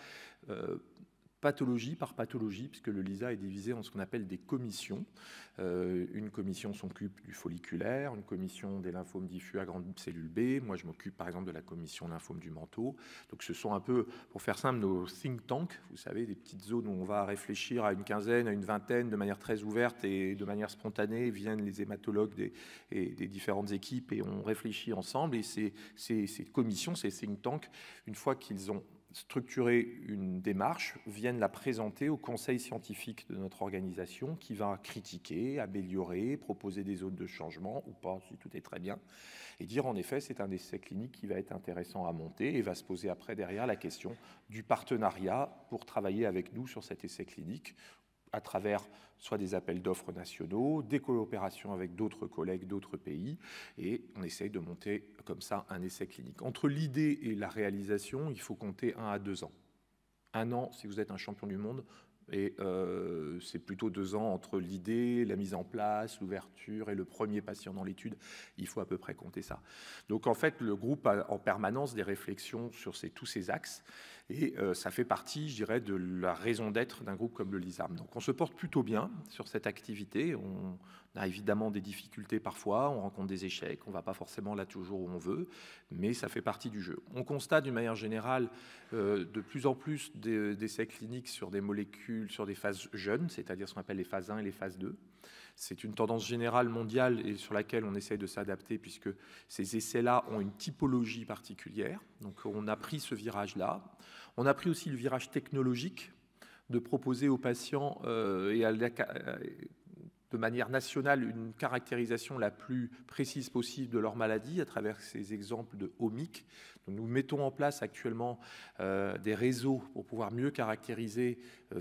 [SPEAKER 3] pathologie par pathologie, puisque le LISA est divisé en ce qu'on appelle des commissions. Une commission s'occupe du folliculaire, une commission des lymphomes diffus à grande cellule B. Moi, je m'occupe par exemple de la commission lymphome du manteau. Donc ce sont un peu, pour faire simple, nos think tanks, vous savez, des petites zones où on va réfléchir à une quinzaine, à une vingtaine, de manière très ouverte et de manière spontanée. Viennent les hématologues des différentes équipes et on réfléchit ensemble. Et ces commissions, ces think tanks, une fois qu'ils ont structurer une démarche, viennent la présenter au conseil scientifique de notre organisation qui va critiquer, améliorer, proposer des zones de changement ou pas, si tout est très bien, et dire en effet c'est un essai clinique qui va être intéressant à monter et va se poser après derrière la question du partenariat pour travailler avec nous sur cet essai clinique à travers soit des appels d'offres nationaux, des coopérations avec d'autres collègues d'autres pays, et on essaye de monter comme ça un essai clinique. Entre l'idée et la réalisation, il faut compter 1 à 2 ans. 1 an si vous êtes un champion du monde, et c'est plutôt 2 ans entre l'idée, la mise en place, l'ouverture et le premier patient dans l'étude. Il faut à peu près compter ça. Donc en fait, le groupe a en permanence des réflexions sur tous ces axes, et ça fait partie, je dirais, de la raison d'être d'un groupe comme le LISAM. Donc on se porte plutôt bien sur cette activité. On a évidemment des difficultés parfois, on rencontre des échecs, on ne va pas forcément là toujours où on veut, mais ça fait partie du jeu. On constate d'une manière générale de plus en plus d'essais cliniques sur des molécules, sur des phases jeunes, c'est-à-dire ce qu'on appelle les phases 1 et les phases 2. C'est une tendance générale mondiale et sur laquelle on essaie de s'adapter puisque ces essais-là ont une typologie particulière. Donc on a pris ce virage-là. On a pris aussi le virage technologique de proposer aux patients de manière nationale une caractérisation la plus précise possible de leur maladie à travers ces exemples de omics. Donc nous mettons en place actuellement des réseaux pour pouvoir mieux caractériser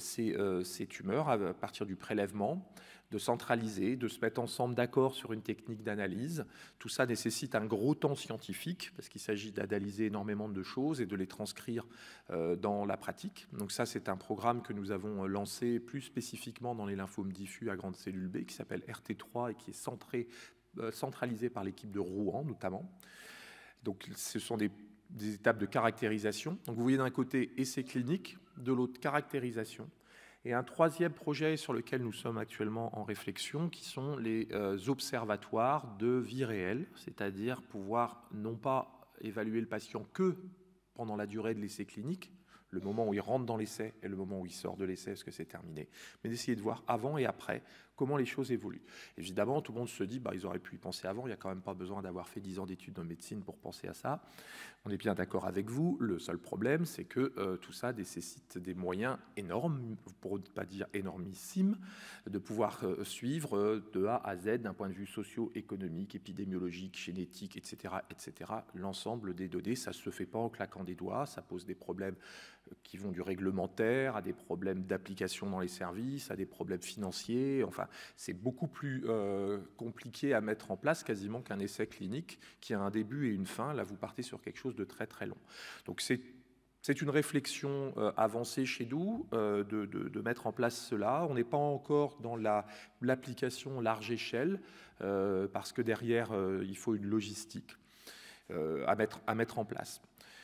[SPEAKER 3] ces tumeurs à partir du prélèvement, de centraliser, de se mettre ensemble d'accord sur une technique d'analyse. Tout ça nécessite un gros temps scientifique parce qu'il s'agit d'analyser énormément de choses et de les transcrire dans la pratique. Donc ça, c'est un programme que nous avons lancé plus spécifiquement dans les lymphomes diffus à grande cellule B qui s'appelle RT3 et qui est centralisé par l'équipe de Rouen notamment. Donc ce sont des étapes de caractérisation. Donc vous voyez d'un côté essai clinique, de l'autre caractérisation. Et un troisième projet sur lequel nous sommes actuellement en réflexion, qui sont les observatoires de vie réelle, c'est-à-dire pouvoir non pas évaluer le patient que pendant la durée de l'essai clinique, le moment où il rentre dans l'essai et le moment où il sort de l'essai, parce que c'est terminé, mais d'essayer de voir avant et après comment les choses évoluent. Évidemment, tout le monde se dit, ils auraient pu y penser avant, il n'y a quand même pas besoin d'avoir fait 10 ans d'études de médecine pour penser à ça. On est bien d'accord avec vous, le seul problème, c'est que tout ça nécessite des moyens énormes, pour ne pas dire énormissimes, de pouvoir suivre de A à Z, d'un point de vue socio-économique, épidémiologique, génétique, etc., l'ensemble des données. Ça ne se fait pas en claquant des doigts, ça pose des problèmes qui vont du réglementaire à des problèmes d'application dans les services, à des problèmes financiers. Enfin, c'est beaucoup plus compliqué à mettre en place quasiment qu'un essai clinique qui a un début et une fin. Là, vous partez sur quelque chose de très très long. Donc c'est une réflexion avancée chez nous de mettre en place cela. On n'est pas encore dans l'application large échelle parce que derrière, il faut une logistique à mettre en place.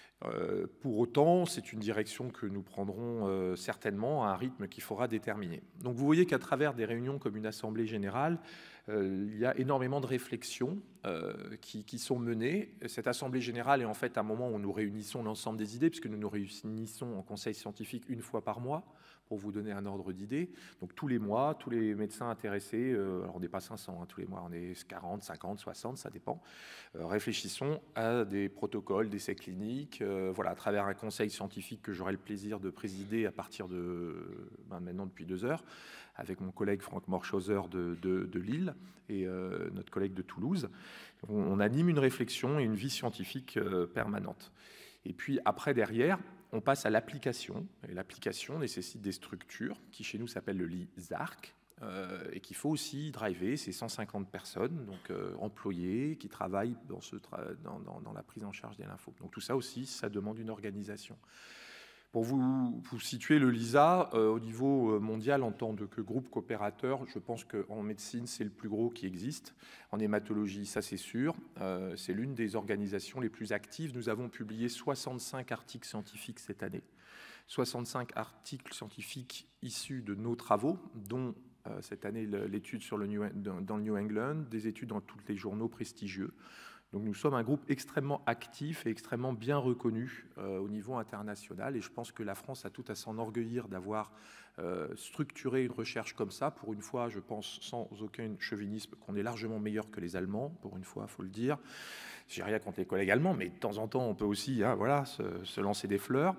[SPEAKER 3] Pour autant, c'est une direction que nous prendrons certainement à un rythme qu'il faudra déterminer. Donc vous voyez qu'à travers des réunions comme une assemblée générale, il y a énormément de réflexions qui sont menées. Cette assemblée générale est en fait un moment où nous réunissons l'ensemble des idées, puisque nous nous réunissons en conseil scientifique une fois par mois, pour vous donner un ordre d'idée. Donc tous les mois, tous les médecins intéressés, alors on n'est pas 500 tous les mois, on est 40, 50, 60, ça dépend, réfléchissons à des protocoles d'essais cliniques, voilà, à travers un conseil scientifique que j'aurai le plaisir de présider à partir de maintenant depuis 2 heures, avec mon collègue Franck Morschauser de Lille et notre collègue de Toulouse. On anime une réflexion et une vie scientifique permanente. Et puis après, derrière, on passe à l'application. Et l'application nécessite des structures qui, chez nous, s'appellent le LISARC, et qu'il faut aussi driver. C'est 150 personnes, donc employés, qui travaillent dans la prise en charge des lymphos. Donc tout ça aussi, ça demande une organisation. Pour vous situer le LISA, au niveau mondial, en tant que groupe coopérateur, je pense qu'en médecine, c'est le plus gros qui existe. En hématologie, ça c'est sûr. C'est l'une des organisations les plus actives. Nous avons publié 65 articles scientifiques cette année. 65 articles scientifiques issus de nos travaux, dont cette année l'étude dans le New England, des études dans tous les journaux prestigieux. Donc nous sommes un groupe extrêmement actif et extrêmement bien reconnu au niveau international, et je pense que la France a tout à s'enorgueillir d'avoir structuré une recherche comme ça. Pour une fois, je pense sans aucun chauvinisme qu'on est largement meilleur que les Allemands, pour une fois, il faut le dire. J'ai rien contre les collègues allemands, mais de temps en temps, on peut aussi voilà, se lancer des fleurs.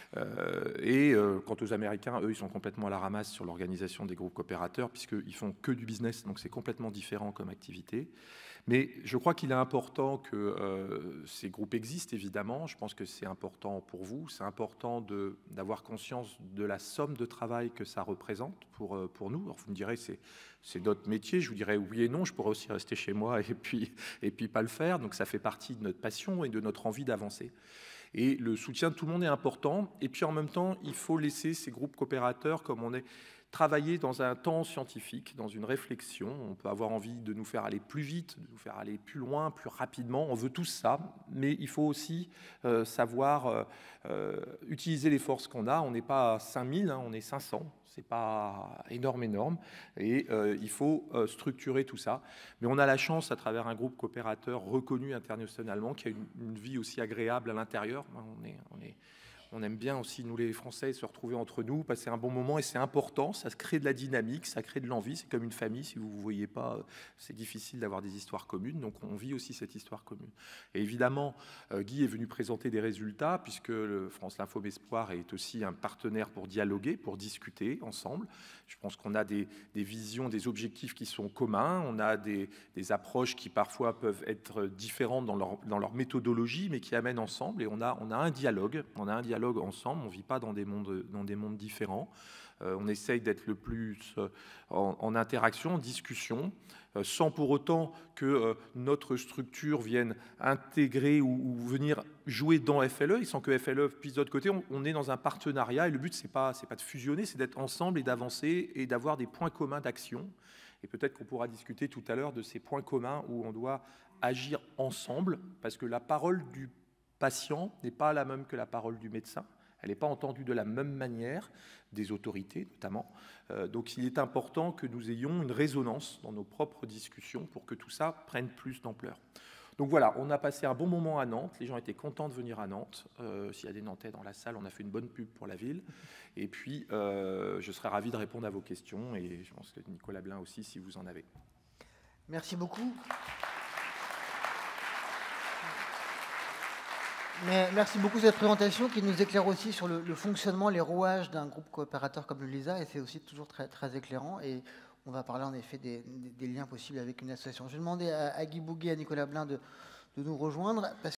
[SPEAKER 3] Quant aux Américains, eux, ils sont complètement à la ramasse sur l'organisation des groupes coopérateurs, puisqu'ils font que du business, donc c'est complètement différent comme activité. Mais je crois qu'il est important que ces groupes existent, évidemment. Je pense que c'est important pour vous. C'est important d'avoir conscience de la somme de travail que ça représente pour nous. Alors vous me direz, c'est notre métier. Je vous dirais oui et non. Je pourrais aussi rester chez moi et puis pas le faire. Donc ça fait partie de notre passion et de notre envie d'avancer. Et le soutien de tout le monde est important. Et puis en même temps, il faut laisser ces groupes coopérateurs, comme on est, travailler dans un temps scientifique, dans une réflexion. On peut avoir envie de nous faire aller plus vite, de nous faire aller plus loin, plus rapidement. On veut tous ça, mais il faut aussi savoir utiliser les forces qu'on a. On n'est pas 5000, on est 500. C'est pas énorme. Et il faut structurer tout ça. Mais on a la chance, à travers un groupe coopérateur reconnu internationalement, qui a une vie aussi agréable à l'intérieur. On aime bien aussi, nous les Français, se retrouver entre nous, passer un bon moment, et c'est important, ça crée de la dynamique, ça crée de l'envie, c'est comme une famille, si vous ne vous voyez pas, c'est difficile d'avoir des histoires communes, donc on vit aussi cette histoire commune. Et évidemment, Guy est venu présenter des résultats, puisque le France Lymphome Espoir est aussi un partenaire pour dialoguer, pour discuter ensemble. Je pense qu'on a des visions, des objectifs qui sont communs, on a des approches qui parfois peuvent être différentes dans leur méthodologie, mais qui amènent ensemble, et on a un dialogue ensemble, on ne vit pas dans des mondes différents. On essaye d'être le plus en interaction, en discussion, sans pour autant que notre structure vienne intégrer ou venir jouer dans FLE, et sans que FLE puisse de l'autre côté. On est dans un partenariat, et le but, c'est pas de fusionner, c'est d'être ensemble et d'avancer et d'avoir des points communs d'action. Et peut-être qu'on pourra discuter tout à l'heure de ces points communs où on doit agir ensemble, parce que la parole du patient n'est pas la même que la parole du médecin. Elle n'est pas entendue de la même manière, des autorités notamment. Donc il est important que nous ayons une résonance dans nos propres discussions pour que tout ça prenne plus d'ampleur. Donc voilà, on a passé un bon moment à Nantes. Les gens étaient contents de venir à Nantes. S'il y a des Nantais dans la salle, on a fait une bonne pub pour la ville. Et puis, je serais ravi de répondre à vos questions. Et je pense que Nicolas Blin aussi, si vous en avez.
[SPEAKER 1] Merci beaucoup. Mais merci beaucoup de cette présentation qui nous éclaire aussi sur le fonctionnement, les rouages d'un groupe coopérateur comme le LISA, et c'est aussi toujours très, très éclairant. Et on va parler en effet des liens possibles avec une association. Je vais demander à Guy Bouguet et à Nicolas Blin de nous rejoindre.